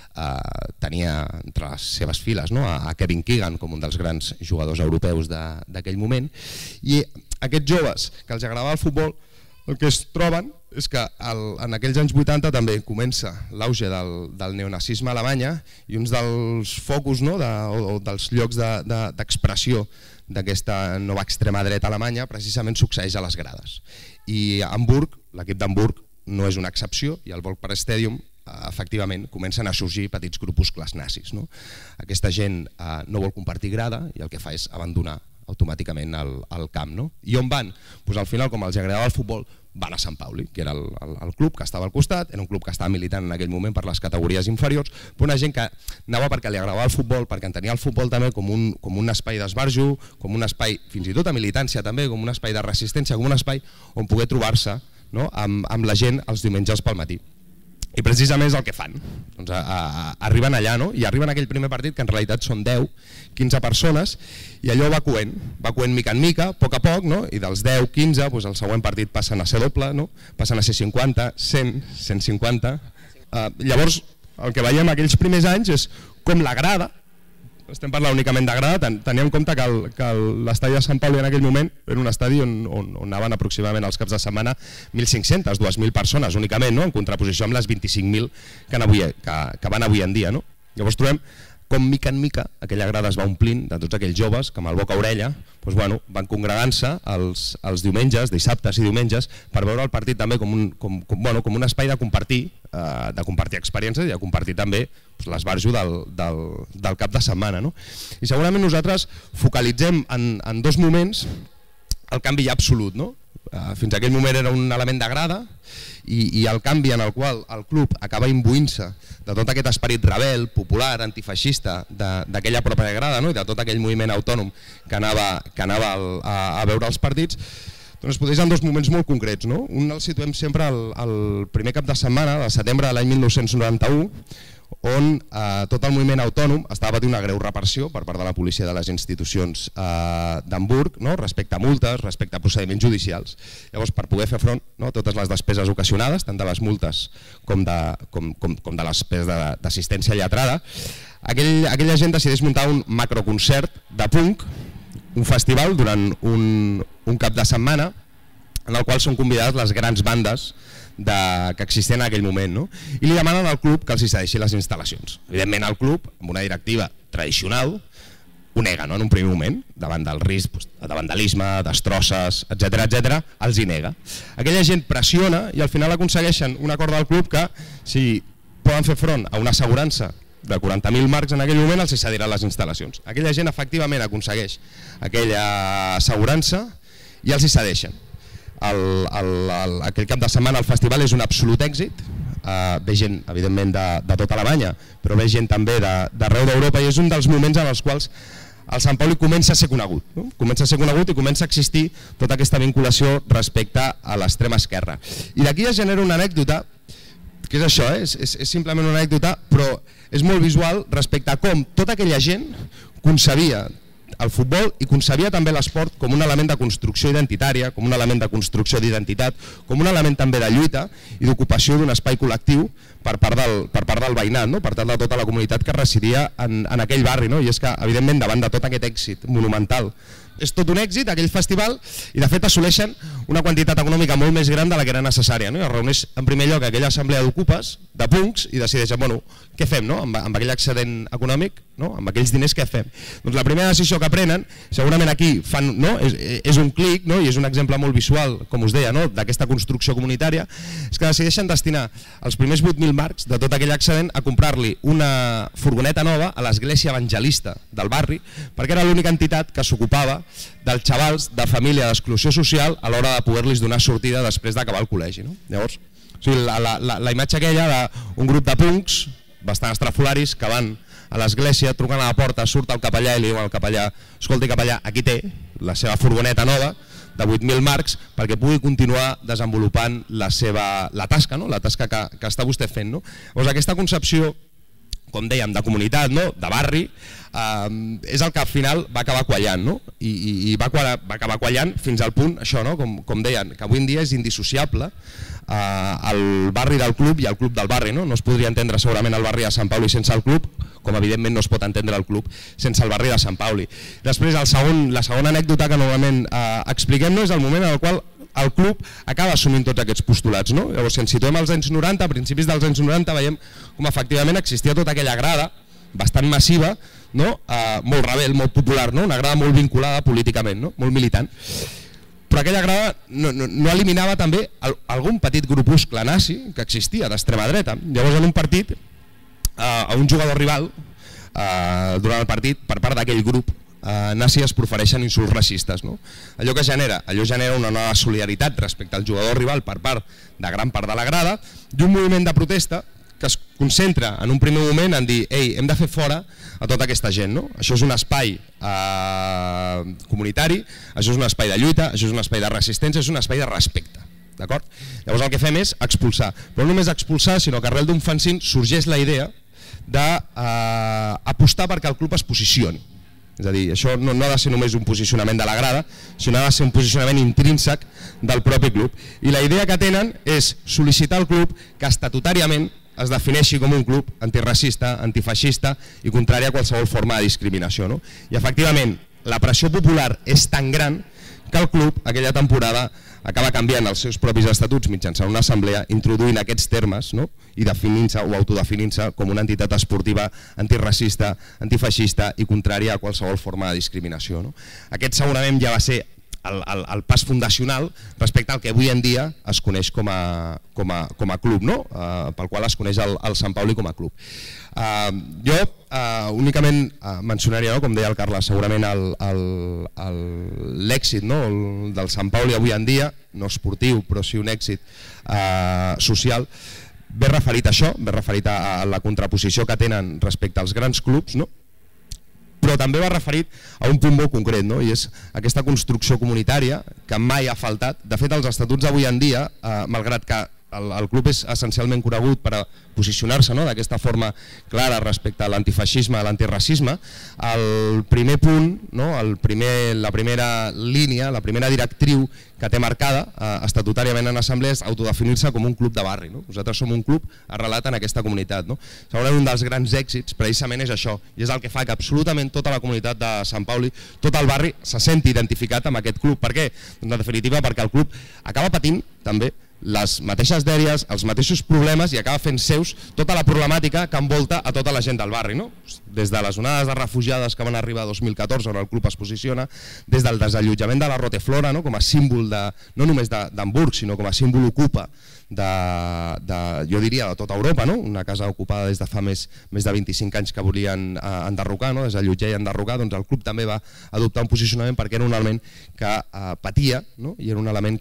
tenia entre les seves files a Kevin Keegan com un dels grans jugadors europeus d'aquell moment, i aquests joves que els agradava el futbol, el que es troben és que en aquells anys 80 també comença l'auge del neonazisme a Alemanya i uns dels focus o dels llocs d'expressió d'aquesta nova extrema dreta alemanya precisament succeeix a les grades. I Hamburg, l'equip d'Hamburg, no és una excepció, i al Volkspark Stadium efectivament comencen a sorgir petits grupuscles nazis. Aquesta gent no vol compartir grada i el que fa és abandonar automàticament el camp. I on van? Al final, com els agradava el futbol, van a Sant Pauli, que era el club que estava al costat, era un club que estava militant en aquell moment per les categories inferiors, però una gent que anava perquè li agradava el futbol, perquè entenia el futbol també com un espai d'esbarjo, com un espai fins i tot de militància també, com un espai de resistència, com un espai on poder trobar-se amb la gent els diumenges pel matí. I precisament és el que fan. Arriben allà i arriben a aquell primer partit que en realitat són 10, 15 persones i allò va coent mica en mica, a poc, i dels 10, 15, el següent partit passen a ser doble, passen a ser 50, 100, 150. Llavors el que veiem aquells primers anys és com la grada, estem parlant únicament de grada, tenia en compte que l'estadi de Sant Pauli en aquell moment era un estadi on anaven aproximadament als caps de setmana 1.500, 2.000 persones únicament, en contraposició amb les 25.000 que van avui en dia. Llavors trobem com mica en mica aquella grada es va omplint de tots aquells joves que amb el boca a orella van congregant-se els diumenges, dissabtes i diumenges per veure el partit també com un espai de compartir experiències i de compartir també l'esbarjo del cap de setmana. I segurament nosaltres focalitzem en dos moments el canvi ja absolut. Fins a aquell moment era un element de grada i el canvi en el qual el club acaba imbuint-se de tot aquest esperit rebel, popular, antifeixista d'aquella pròpia grada i de tot aquell moviment autònom que anava a veure els partits, doncs es produeixen dos moments molt concrets. Un el situem sempre al primer cap de setmana de setembre de l'any 1991, on tot el moviment autònom estava patint una greu repressió per part de la policia de les institucions d'Hamburg respecte a multes, respecte a procediments judicials. Llavors, per poder fer front a totes les despeses ocasionades, tant de les multes com de les despeses d'assistència lletrada, aquella gent decideix muntar un macroconcert de punk, un festival durant un cap de setmana en el qual són convidades les grans bandes que existien en aquell moment, i li demanen al club que els cedeixi les instal·lacions. Evidentment el club, amb una directiva tradicional, ho nega en un primer moment, davant del risc de vandalisme, destrosses, etc., els hi nega. Aquella gent pressiona i al final aconsegueixen un acord del club que si poden fer front a una assegurança de 40.000 marcs en aquell moment els hi cediran les instal·lacions. Aquella gent efectivament aconsegueix aquella assegurança i els hi cedeixen. Aquell cap de setmana el festival és un absolut èxit, ve gent evidentment de tota Alemanya, però ve gent també d'arreu d'Europa i és un dels moments en els quals el Sant Pauli comença a ser conegut, no? Comença a ser conegut i comença a existir tota aquesta vinculació respecte a l'extrema esquerra. I d'aquí es genera una anècdota, que és això, és simplement una anècdota, però és molt visual respecte a com tota aquella gent concebia el futbol i concebia també l'esport com un element de construcció identitària, com un element de construcció d'identitat, com un element també de lluita i d'ocupació d'un espai col·lectiu per part del veïnat, no? Per part de tota la comunitat que residia en aquell barri. No? I és que, evidentment, davant de tot aquest èxit monumental, és tot un èxit aquell festival i de fet assoleixen una quantitat econòmica molt més gran de la que era necessària. No? I es reuneix en primer lloc aquella assemblea d'ocupes, de punks, i decideixen, bueno, què fem, no? Amb aquell excedent econòmic, no? Amb aquells diners què fem? Doncs la primera decisió que prenen, segurament aquí fan, no? És un clic, no? I és un exemple molt visual, com us deia, no? D'aquesta construcció comunitària, és que decideixen destinar els primers 8.000 marcs de tot aquell excedent a comprar-li una furgoneta nova a l'església evangelista del barri, perquè era l'única entitat que s'ocupava dels xavals de família d'exclusió social a l'hora de poder-los donar sortida després d'acabar el col·legi. No? Llavors, o sigui, la imatge aquella d'un grup de punks bastant estrafolaris que van a l'església, truquen a la porta, surt el capellà i li diuen al capellà: escolti capellà, aquí té la seva furgoneta nova de 8.000 marcs perquè pugui continuar desenvolupant la tasca, no? La tasca que està vostè fent. No? Llavors aquesta concepció, com dèiem, de comunitat, no? De barri, és el que al final va acabar quallant, no? I va acabar quallant fins al punt, això, no? Com deien, que avui en dia és indissociable el barri del club i el club del barri. No es podria entendre segurament el barri de Sant Pauli sense el club, com evidentment no es pot entendre el club sense el barri de Sant Pauli. Després, la segona anècdota que normalment expliquem, no? És el moment en el qual el club acaba assumint tots aquests postulats. No? Llavors, si ens situem als anys 90, a principis dels anys 90, veiem com efectivament existia tota aquella grada bastant massiva, no? Molt rebel, molt popular, no? Una grada molt vinculada políticament, no? Molt militant. Però aquella grada no eliminava també algun petit grupuscle nazi que existia d'extrema dreta. Llavors, en un partit, a un jugador rival, durant el partit, per part d'aquell grup nazi, es profereixen insults racistes. No? Allò genera una nova solidaritat respecte al jugador rival per part de gran part de la grada i un moviment de protesta que es concentra en un primer moment en dir: ei, hem de fer fora a tota aquesta gent. No? Això és un espai comunitari, això és un espai de lluita, això és un espai de resistència, és un espai de respecte. Llavors el que fem és expulsar, però no només expulsar, sinó que arrel d'un fanzine sorgeix la idea d'apostar perquè el club es posicioni. És a dir, això no ha de ser només un posicionament de la grada, sinó ha de ser un posicionament intrínsec del propi club. I la idea que tenen és sol·licitar al club que estatutàriament es defineixi com un club antiracista, antifeixista i contrari a qualsevol forma de discriminació. No? I efectivament, la pressió popular és tan gran que el club aquella temporada acaba canviant els seus propis estatuts mitjançant una assemblea, introduint aquests termes, no? I definint-se o autodefinint-se com una entitat esportiva antiracista, antifeixista i contrària a qualsevol forma de discriminació. No? Aquest segurament ja va ser el pas fundacional respecte al que avui en dia es coneix com a club, no? Pel qual es coneix el Sant Pauli com a club. Jo únicament mencionaria, com deia el Carles, segurament l'èxit del Sant Pauli avui en dia, no esportiu però sí un èxit social, ve referit a això, ve referit a la contraposició que tenen respecte als grans clubs, no? Però també va referit a un punt molt concret, no? I és aquesta construcció comunitària que mai ha faltat. De fet, els estatuts d'avui en dia, malgrat que el club és essencialment conegut per posicionar-se d'aquesta forma clara respecte a l'antifeixisme, a l'antiracisme, el primer punt, la primera línia, la primera directriu que té marcada estatutàriament en assemblea és autodefinir-se com un club de barri. Nosaltres som un club arrelat en aquesta comunitat. Segurament un dels grans èxits precisament és això, i és el que fa que absolutament tota la comunitat de Sant Pauli, tot el barri, se senti identificat amb aquest club. Per què? En definitiva, perquè el club acaba patint també les mateixes dèries, els mateixos problemes i acaba fent seus tota la problemàtica que envolta a tota la gent del barri. Des de les onades de refugiades que van arribar a 2014 on el club es posiciona, des del desallotjament de la Roteflora com a símbol no només d'Hamburg sinó com a símbol ocupa jo diria, de tota Europa, no? Una casa ocupada des de fa més de 25 anys que volien enderrocar, no? Desallotjar i enderrocar, doncs el club també va adoptar un posicionament perquè era un element que patia, no? I era un element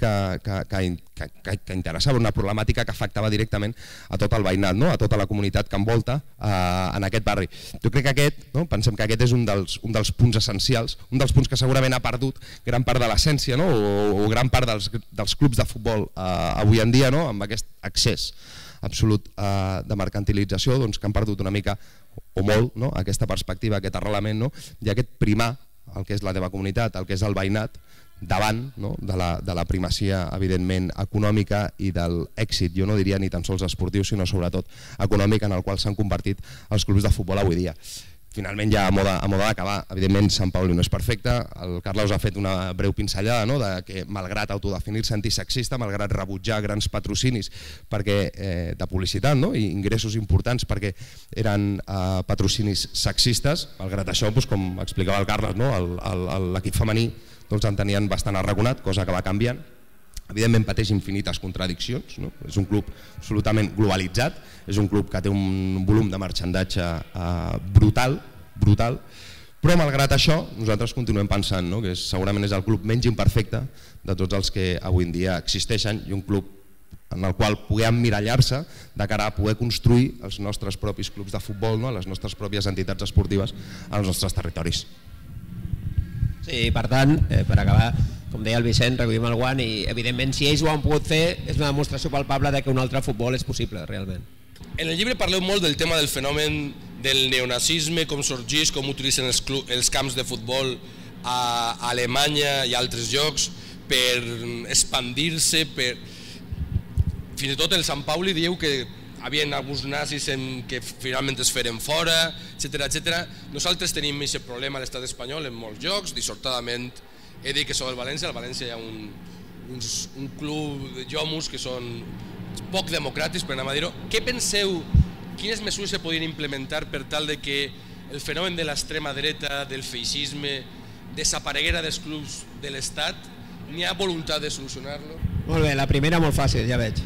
que interessava, una problemàtica que afectava directament a tot el veïnat, no? A tota la comunitat que envolta en aquest barri. Jo crec que aquest, no? Pensem que aquest és un dels punts essencials, un dels punts que segurament ha perdut gran part de l'essència, no? O gran part dels clubs de futbol avui en dia, no? Amb aquest accés absolut de mercantilització, doncs, que han perdut una mica o molt, no? Aquesta perspectiva, aquest arrelament, no? I aquest primar el que és la teva comunitat, el que és el veïnat, davant, no? de la primacia evidentment econòmica i de l'èxit, jo no diria ni tan sols esportiu, sinó sobretot econòmic, en el qual s'han convertit els clubs de futbol avui dia. Finalment, ja a moda d'acabar, evidentment Sant Pauli no és perfecte, el Carles ha fet una breu pinzellada, no? De que malgrat autodefinir-se antisexista, malgrat rebutjar grans patrocinis de publicitat, no? I ingressos importants perquè eren patrocinis sexistes, malgrat això, doncs, com explicava el Carles, no? L'equip femení doncs en tenien bastant arraconat, cosa que va canviant. Evidentment pateix infinites contradiccions, no? És un club absolutament globalitzat, és un club que té un volum de marxandatge brutal, però malgrat això nosaltres continuem pensant, no? Que segurament és el club menys imperfecte de tots els que avui en dia existeixen i un club en el qual puguem emmirallar-se de cara a poder construir els nostres propis clubs de futbol, no? Les nostres pròpies entitats esportives als nostres territoris. Sí, per tant, per acabar, com deia el Vicent, recollim el guant i evidentment si ells ho han pogut fer és una demostració palpable de que un altre futbol és possible realment. En el llibre parleu molt del tema del fenomen del neonazisme, com sorgeix, com utilitzen els camps de futbol a Alemanya i altres llocs per expandir-se, fins i tot el Sant Pauli dieu que hi havia alguns nazis que finalment es feren fora, etc. Nosaltres tenim aquest problema a l'estat espanyol en molts llocs, dissortadament he dit que sobre el València, al València hi ha un club de jomus que són poc democràtics, per anar a dir-ho. Què penseu, quines mesures se podien implementar per tal de que el fenomen de l'extrema dreta, del feixisme, desapareguera dels clubs de l'Estat? N'hi ha voluntat de solucionar-lo? Molt bé, la primera molt fàcil, ja veig.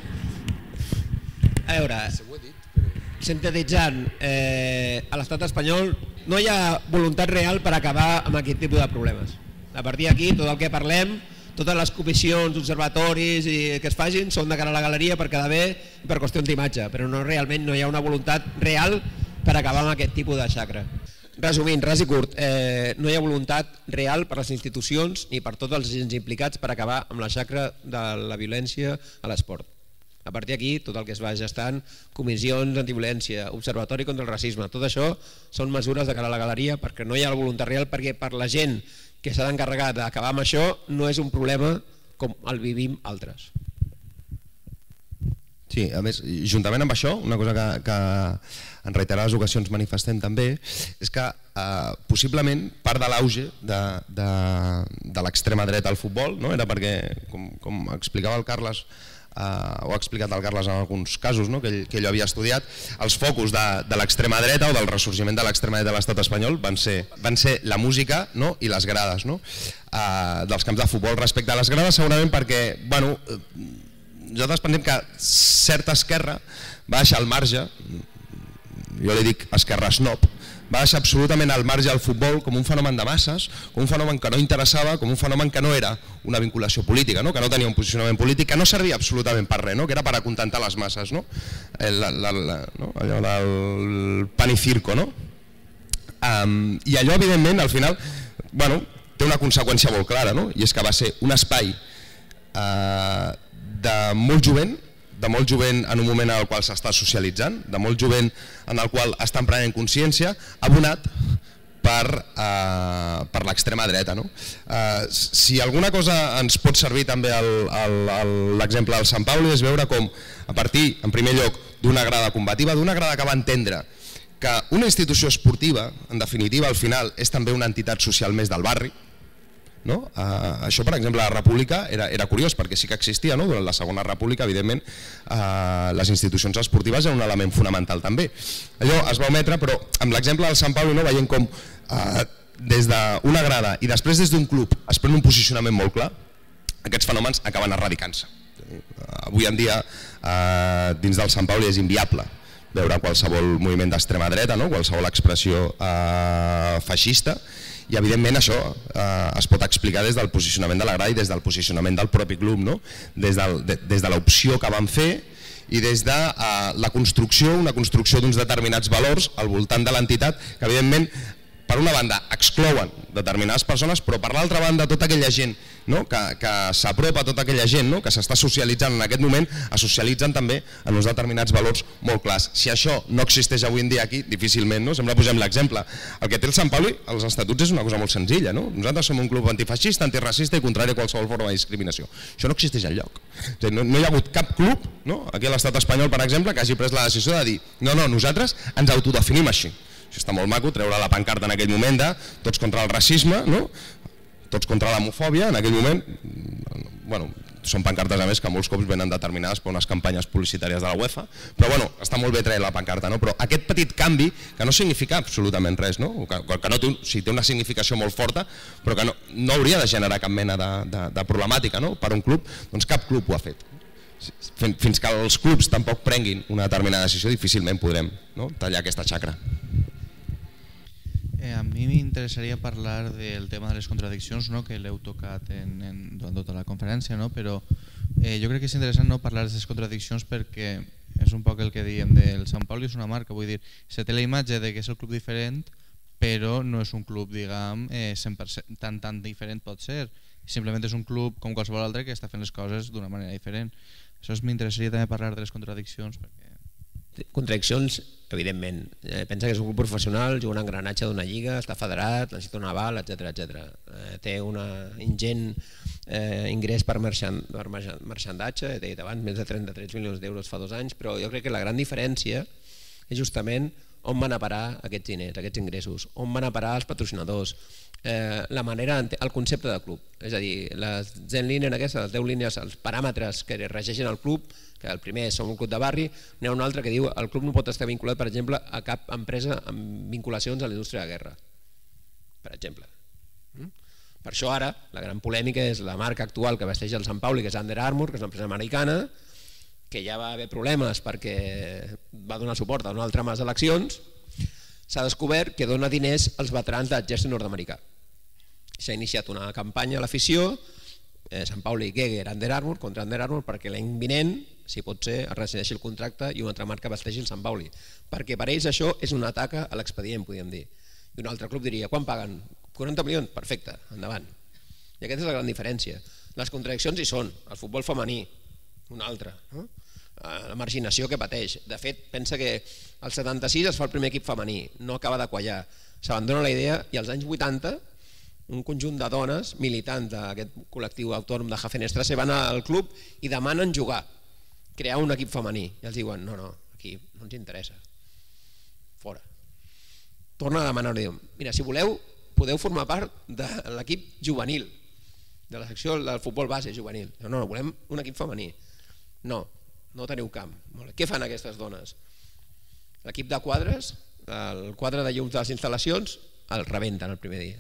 A veure, sintetitzant, a l'estat espanyol no hi ha voluntat real per acabar amb aquest tipus de problemes. A partir d'aquí, tot el que parlem, totes les comissions, observatoris que es facin són de cara a la galeria per quedar bé i per qüestions d'imatge, però realment no hi ha una voluntat real per acabar amb aquest tipus de xacra. Resumint, ras i curt, no hi ha voluntat real per les institucions ni per tots els agents implicats per acabar amb la xacra de la violència a l'esport. A partir d'aquí, tot el que es va gestant, comissions antiviolència, observatori contra el racisme, tot això són mesures de cara a la galeria perquè no hi ha la voluntat real, perquè per la gent que s'ha d'encarregar d'acabar amb això no és un problema com el vivim altres. Sí, a més, juntament amb això, una cosa que en reiterades ocasions manifestem també, és que possiblement part de l'auge de l'extrema dreta al futbol era perquè, com explicava el Carles, ho ha explicat el Carles en alguns casos que ell havia estudiat, els focus de l'extrema dreta o del ressorgiment de l'extrema dreta de l'estat espanyol van ser la música i les grades dels camps de futbol. Respecte a les grades, segurament perquè nosaltres pensem que certa esquerra va deixar al marge, jo li dic esquerra snob, va deixar absolutament al marge el futbol com un fenomen de masses, com un fenomen que no interessava, com un fenomen que no era una vinculació política, que no tenia un posicionament polític, que no servia absolutament per res, que era per acontentar les masses, allò del pan i circo. I allò, evidentment, al final té una conseqüència molt clara, i és que va ser un espai de molt jovent en un moment en el qual s'està socialitzant, de molt jovent en el qual estan prenent consciència, abonat per l'extrema dreta. Si alguna cosa ens pot servir també l'exemple del Sant Pauli és veure com a partir, en primer lloc, d'una grada combativa, d'una grada que va entendre que una institució esportiva, en definitiva, al final, és també una entitat social més del barri. Això, per exemple, a la República era curiós perquè sí que existia, durant la Segona República, evidentment, les institucions esportives eren un element fonamental també. Allò es va ometre, però amb l'exemple del Sant Pauli veient com des d'una grada i després des d'un club es pren un posicionament molt clar, aquests fenòmens acaben erradicant-se. Avui en dia dins del Sant Pauli és inviable veure qualsevol moviment d'extrema dreta, qualsevol expressió feixista, i evidentment això es pot explicar des del posicionament de la grada i des del posicionament del propi club, des de l'opció que vam fer i des de la construcció, una construcció d'uns determinats valors al voltant de l'entitat que evidentment per una banda exclouen determinades persones, però per l'altra banda tota aquella gent que s'apropa, tota aquella gent que s'està socialitzant en aquest moment, es socialitzen també en uns determinats valors molt clars. Si això no existeix avui en dia aquí, difícilment, sempre posem l'exemple. El que té el Sant Pauli, els estatuts, és una cosa molt senzilla. Nosaltres som un club antifeixista, antiracista i contrari a qualsevol forma de discriminació. Això no existeix enlloc. No hi ha hagut cap club, aquí a l'estat espanyol, per exemple, que hagi pres la decisió de dir no, nosaltres ens autodefinim així. Això està molt maco, treure la pancarta en aquell moment de tots contra el racisme, tots contra l'homofòbia, en aquell moment, són pancartes a més que molts cops venen determinades per unes campanyes publicitàries de la UEFA, però està molt bé treure la pancarta, però aquest petit canvi, que no significa absolutament res, que té una significació molt forta, però que no hauria de generar cap mena de problemàtica per un club, doncs cap club ho ha fet. Fins que els clubs tampoc prenguin una determinada decisió, difícilment podrem tallar aquesta xacra. A mi m'interessaria parlar del tema de les contradiccions, que l'heu tocat durant tota la conferència, però jo crec que és interessant parlar d'aquestes contradiccions perquè és un poc el que diem del Sant Pauli, és una marca, vull dir, se té la imatge de que és el club diferent, però no és un club, diguem, 100% tan diferent pot ser, simplement és un club com qualsevol altre que està fent les coses d'una manera diferent. Això m'interessaria també parlar de les contradiccions perquè... Contradiccions, evidentment. Pensa que és un club professional, juga un engranatge d'una lliga, està federat, necessita un aval, etc. Té un ingent ingrés per marxandatge, he dit abans, més de 33 milions d'euros fa 2 anys, però jo crec que la gran diferència és justament on van a parar aquests diners, aquests ingressos, on van a parar els patrocinadors, la manera, el concepte de club. És a dir, les 10 línies aquestes, les 10 línies, els paràmetres que regeixen el club, que el primer és som un club de barri, n'hi ha un altre que diu el club no pot estar vinculat, per exemple, a cap empresa amb vinculacions a la indústria de guerra, per exemple. Per això ara la gran polèmica és la marca actual que vesteix el Sant Pauli, que és Under Armour, que és una empresa americana, que ja va haver problemes perquè va donar suport a Donald Trump a les eleccions, s'ha descobert que dona diners als veterans de l'exèrcit nord-americà. S'ha iniciat una campanya a l'afició, Sant Pauli i Geiger Under Armour contra Under Armour perquè l'any vinent, si pot ser, es rescindeixi el contracte i una altra marca vesteixi el Sant Pauli. Perquè per ells això és un atac a l'expedient, podríem dir. I un altre club diria, quan paguen? 40 milions? Perfecte, endavant. I aquesta és la gran diferència. Les contradiccions hi són, el futbol femení, un altre, la marginació que pateix. De fet, pensa que el 76 es fa el primer equip femení, no acaba de quallar, s'abandona la idea i als anys 80 un conjunt de dones militants d'aquest col·lectiu autònom de Hafenstrasse van al club i demanen jugar, crear un equip femení, i els diuen no, aquí no ens interessa, fora. Torna a demanar, mira, si voleu podeu formar part de l'equip juvenil, de la secció del futbol base juvenil. No, volem un equip femení. No teniu camp. Què fan aquestes dones? L'equip de quadres, el quadre de llums de les instal·lacions, el rebenten el primer dia.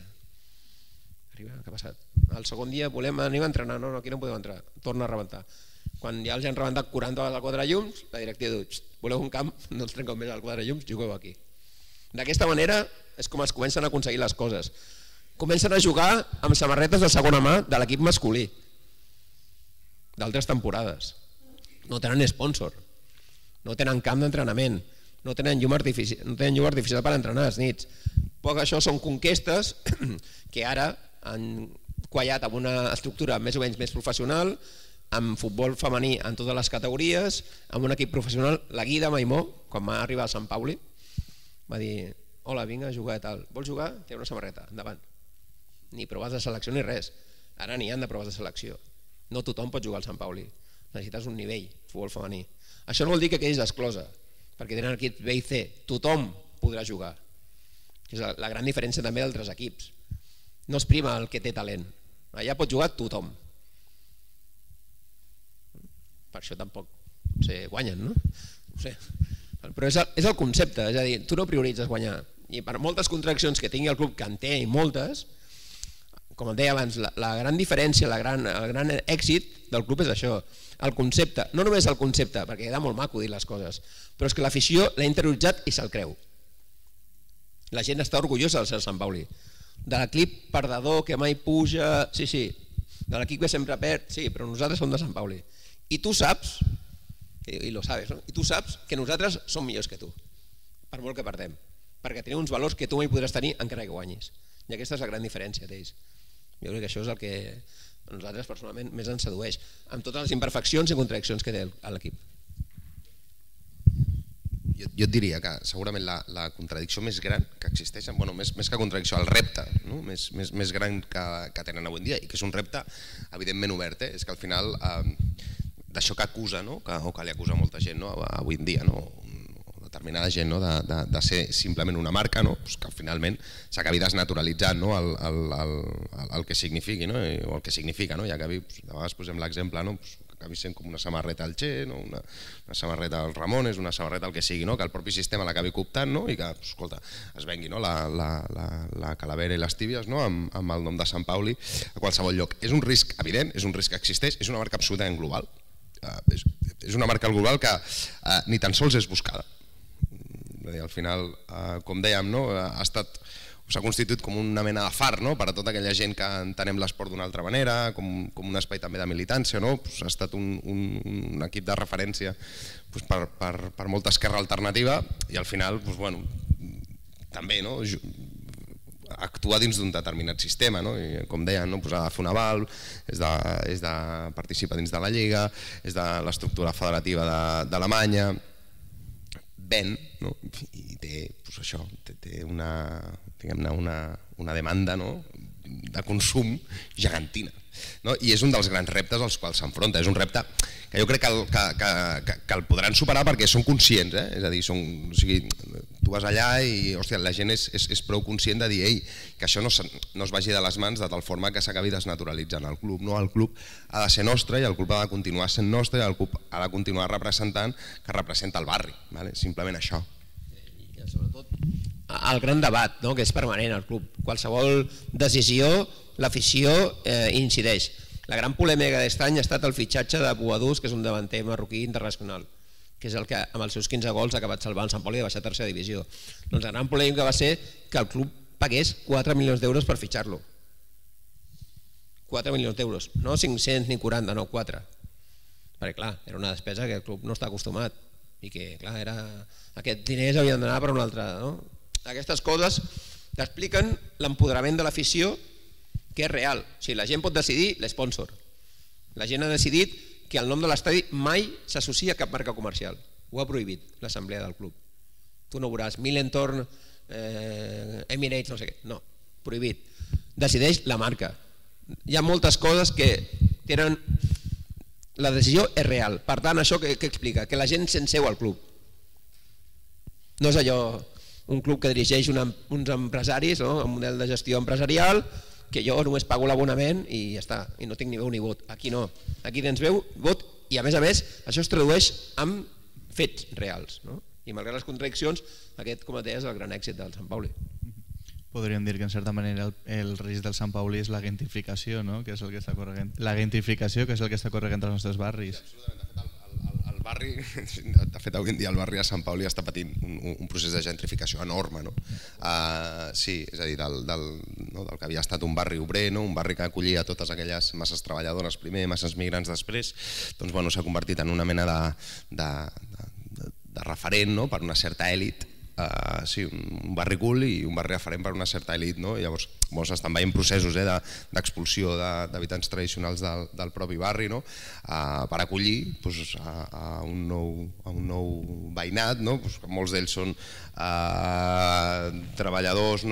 Arriba, què ha passat? El segon dia anem a entrenar, no, aquí no podeu entrar, torna a rebentar. Quan ja els han rebentat 40 al quadre de llums, la directiva diu, voleu un camp, no els trenqueu més al quadre de llums, jugueu aquí. D'aquesta manera és com es comencen a aconseguir les coses. Comencen a jugar amb samarretes de segona mà de l'equip masculí, d'altres temporades. No tenen sponsor, no tenen camp d'entrenament, no tenen llum artificial per entrenar les nits. Poc això són conquestes que ara han quallat amb una estructura més o menys més professional, amb futbol femení en totes les categories, amb un equip professional. La Guida Maimó, quan va arribar al Sant Pauli, va dir, hola, vinga a jugar i tal, vols jugar? Té una samarreta, endavant. Ni proves de selecció ni res. Ara n'hi han de proves de selecció. No tothom pot jugar al Sant Pauli. Necessites un nivell, futbol femení. Això no vol dir que quedis exclosa, perquè tenen equip B i C. Tothom podrà jugar. És la gran diferència també d'altres equips. No es prima el que té talent. Allà pot jugar tothom. Per això tampoc guanyen, no? No sé. Però és el concepte, és a dir, tu no prioritzes guanyar. I per moltes contradiccions que tingui el club, que en té i moltes, com et deia abans, la gran diferència, el gran èxit del club és això, el concepte, no només el concepte, perquè queda molt maco dir les coses, però és que l'afició l'ha interioritzat i se'l creu. La gent està orgullosa del ser Sant Pauli, de l'equip perdedor que mai puja, sí, de l'equip que sempre perd, sí, però nosaltres som de Sant Pauli. I tu saps, i lo sabes, no? I tu saps que nosaltres som millors que tu, per molt que perdem, perquè tenim uns valors que tu mai podràs tenir encara que guanyis. I aquesta és la gran diferència d'ells. Jo crec que això és el que a nosaltres personalment més ens sedueix, amb totes les imperfeccions i contradiccions que té l'equip. Jo et diria que segurament la contradicció més gran que existeix, bueno, més que contradicció, el repte, no? més gran que tenen avui en dia, i que és un repte evidentment obert, és que al final d'això que acusa, no? O que li acusa molta gent, no? Avui en dia, no? Determinada gent, no? de ser simplement una marca, no? Pues que finalment s'acabi desnaturalitzant, no? el que signifiqui, no? O el que significa, no? I acabi, de vegades posem l'exemple, no? Pues que acabi sent com una samarreta al Che, no? una samarreta al Ramones, una samarreta al que sigui, no? Que el propi sistema l'acabi cooptant, no? I que, pues, escolta, es vengui, no? la calavera i les tíbies, no? amb el nom de Sant Pauli a qualsevol lloc. És un risc evident, és un risc que existeix, és una marca absolutament global, és una marca global que ni tan sols és buscada. Al final, com dèiem, no? S'ha constituït com una mena de far, no? Per a tota aquella gent que entenem l'esport d'una altra manera, com un espai també de militància, no? Ha estat un equip de referència per molta esquerra alternativa, i al final també actua dins d'un determinat sistema, i com deien, ha de fer un aval, és de participar dins de la Lliga, és de l'estructura federativa d'Alemanya, ven, i té una demanda de consum gegantina, i és un dels grans reptes als quals s'enfronta. És un repte que jo crec que el podran superar perquè són conscients, és a dir, tu vas allà i la gent és prou conscient de dir que això no es vagi de les mans de tal forma que s'acabi desnaturalitzant el club. El club ha de ser nostre i el club ha de continuar sent nostre i el club ha de continuar representant que representa el barri, simplement això. I sobretot el gran debat, que és permanent al club. Qualsevol decisió, l'afició incideix. La gran polèmica d'aquest any ha estat el fitxatge de Bouadouz, que és un davanter marroquí internacional, que és el que amb els seus 15 gols ha acabat salvant Sant Pauli de baixar a tercera divisió. Doncs la gran polèmica va ser que el club pagués 4 milions d'euros per fitxar-lo. 4 milions d'euros, no 500 ni 40, no 4. Perquè clar, era una despesa que el club no està acostumat i que clar, aquests diners havien d'anar per una altra. Aquestes coses expliquen l'empoderament de l'afició, que és real. O sigui, la gent pot decidir l'espònsor. La gent ha decidit que el nom de l'estadi mai s'associa a cap marca comercial. Ho ha prohibit l'assemblea del club. Tu no veuràs Millentorn, Emirates, no sé què. No, prohibit. Decideix la marca. Hi ha moltes coses que tenen... La decisió és real. Per tant, això què explica? Que la gent se'n seu al club. No és allò, un club que dirigeix uns empresaris, un model de gestió empresarial, que jo només pago l'abonament i ja està, i no tinc ni veu ni vot. Aquí no. Aquí tens veu, vot, i a més, això es tradueix en fets reals. I malgrat les contradiccions, aquest, com et deia, és el gran èxit del Sant Pauli. Podríem dir que en certa manera el risc del Sant Pauli és la gentrificació, que és el que està corregint. La gentrificació, que és el que està corregint els nostres barris. El barri, de fet avui en dia el barri de Sant Pauli està patint un procés de gentrificació enorme. Sí, és a dir, del que havia estat un barri obrer, un barri que acollia totes aquelles masses treballadores primer, masses migrants després, doncs s'ha convertit en una mena de referent per una certa èlit. Sí, un barri cool i un barri referent per una certa elit. Llavors estan veient processos d'expulsió d'habitants tradicionals del propi barri per acollir a un nou veïnat, que molts d'ells són treballadors,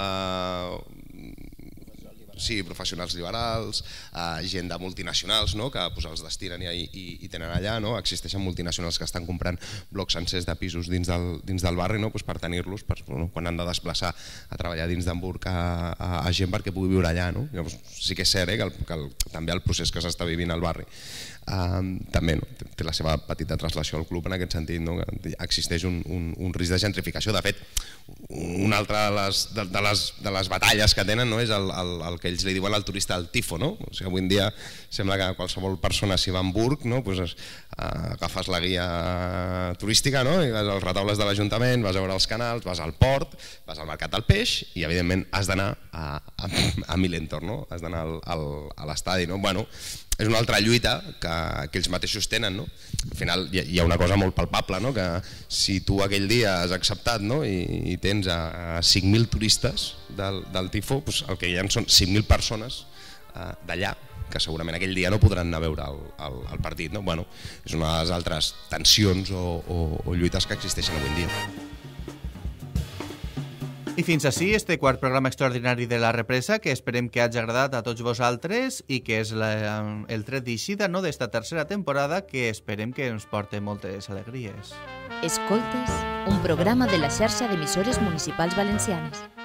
professionals liberals, gent de multinacionals que els destinen i tenen allà. Existeixen multinacionals que estan comprant blocs sencers de pisos dins del barri per tenir-los quan han de desplaçar a treballar dins d'Hamburg a gent perquè pugui viure allà. Llavors sí que és cert que també el procés que s'està vivint al barri també té la seva petita translació al club en aquest sentit. Existeix un risc de gentrificació. De fet, una altra de les batalles que tenen és el que ells li diuen el turista del tifo, no? O sigui, avui en dia sembla que qualsevol persona si va a Hamburg, no? Pues, agafes la guia turística, no? I vas als retaules de l'Ajuntament, vas a veure els canals, vas al port, vas al mercat del peix i evidentment has d'anar a Millentor, no? Has d'anar a l'estadi, no? Bueno, és una altra lluita que ells mateixos tenen, no? Al final hi ha una cosa molt palpable, no? Que si tu aquell dia has acceptat, no? I tens a 5.000 turistes del tifo, doncs el que hi ha són 5.000 persones d'allà que segurament aquell dia no podran anar a veure el partit, no? Bueno, és una de les altres tensions o lluites que existeixen avui en dia. I fins així este quart programa extraordinari de La Represa, que esperem que hagi agradat a tots vosaltres i que és el tret d'eixida, no, d'esta tercera temporada, que esperem que ens porte moltes alegries. Escoltes un programa de la xarxa d'emissores municipals valencianes.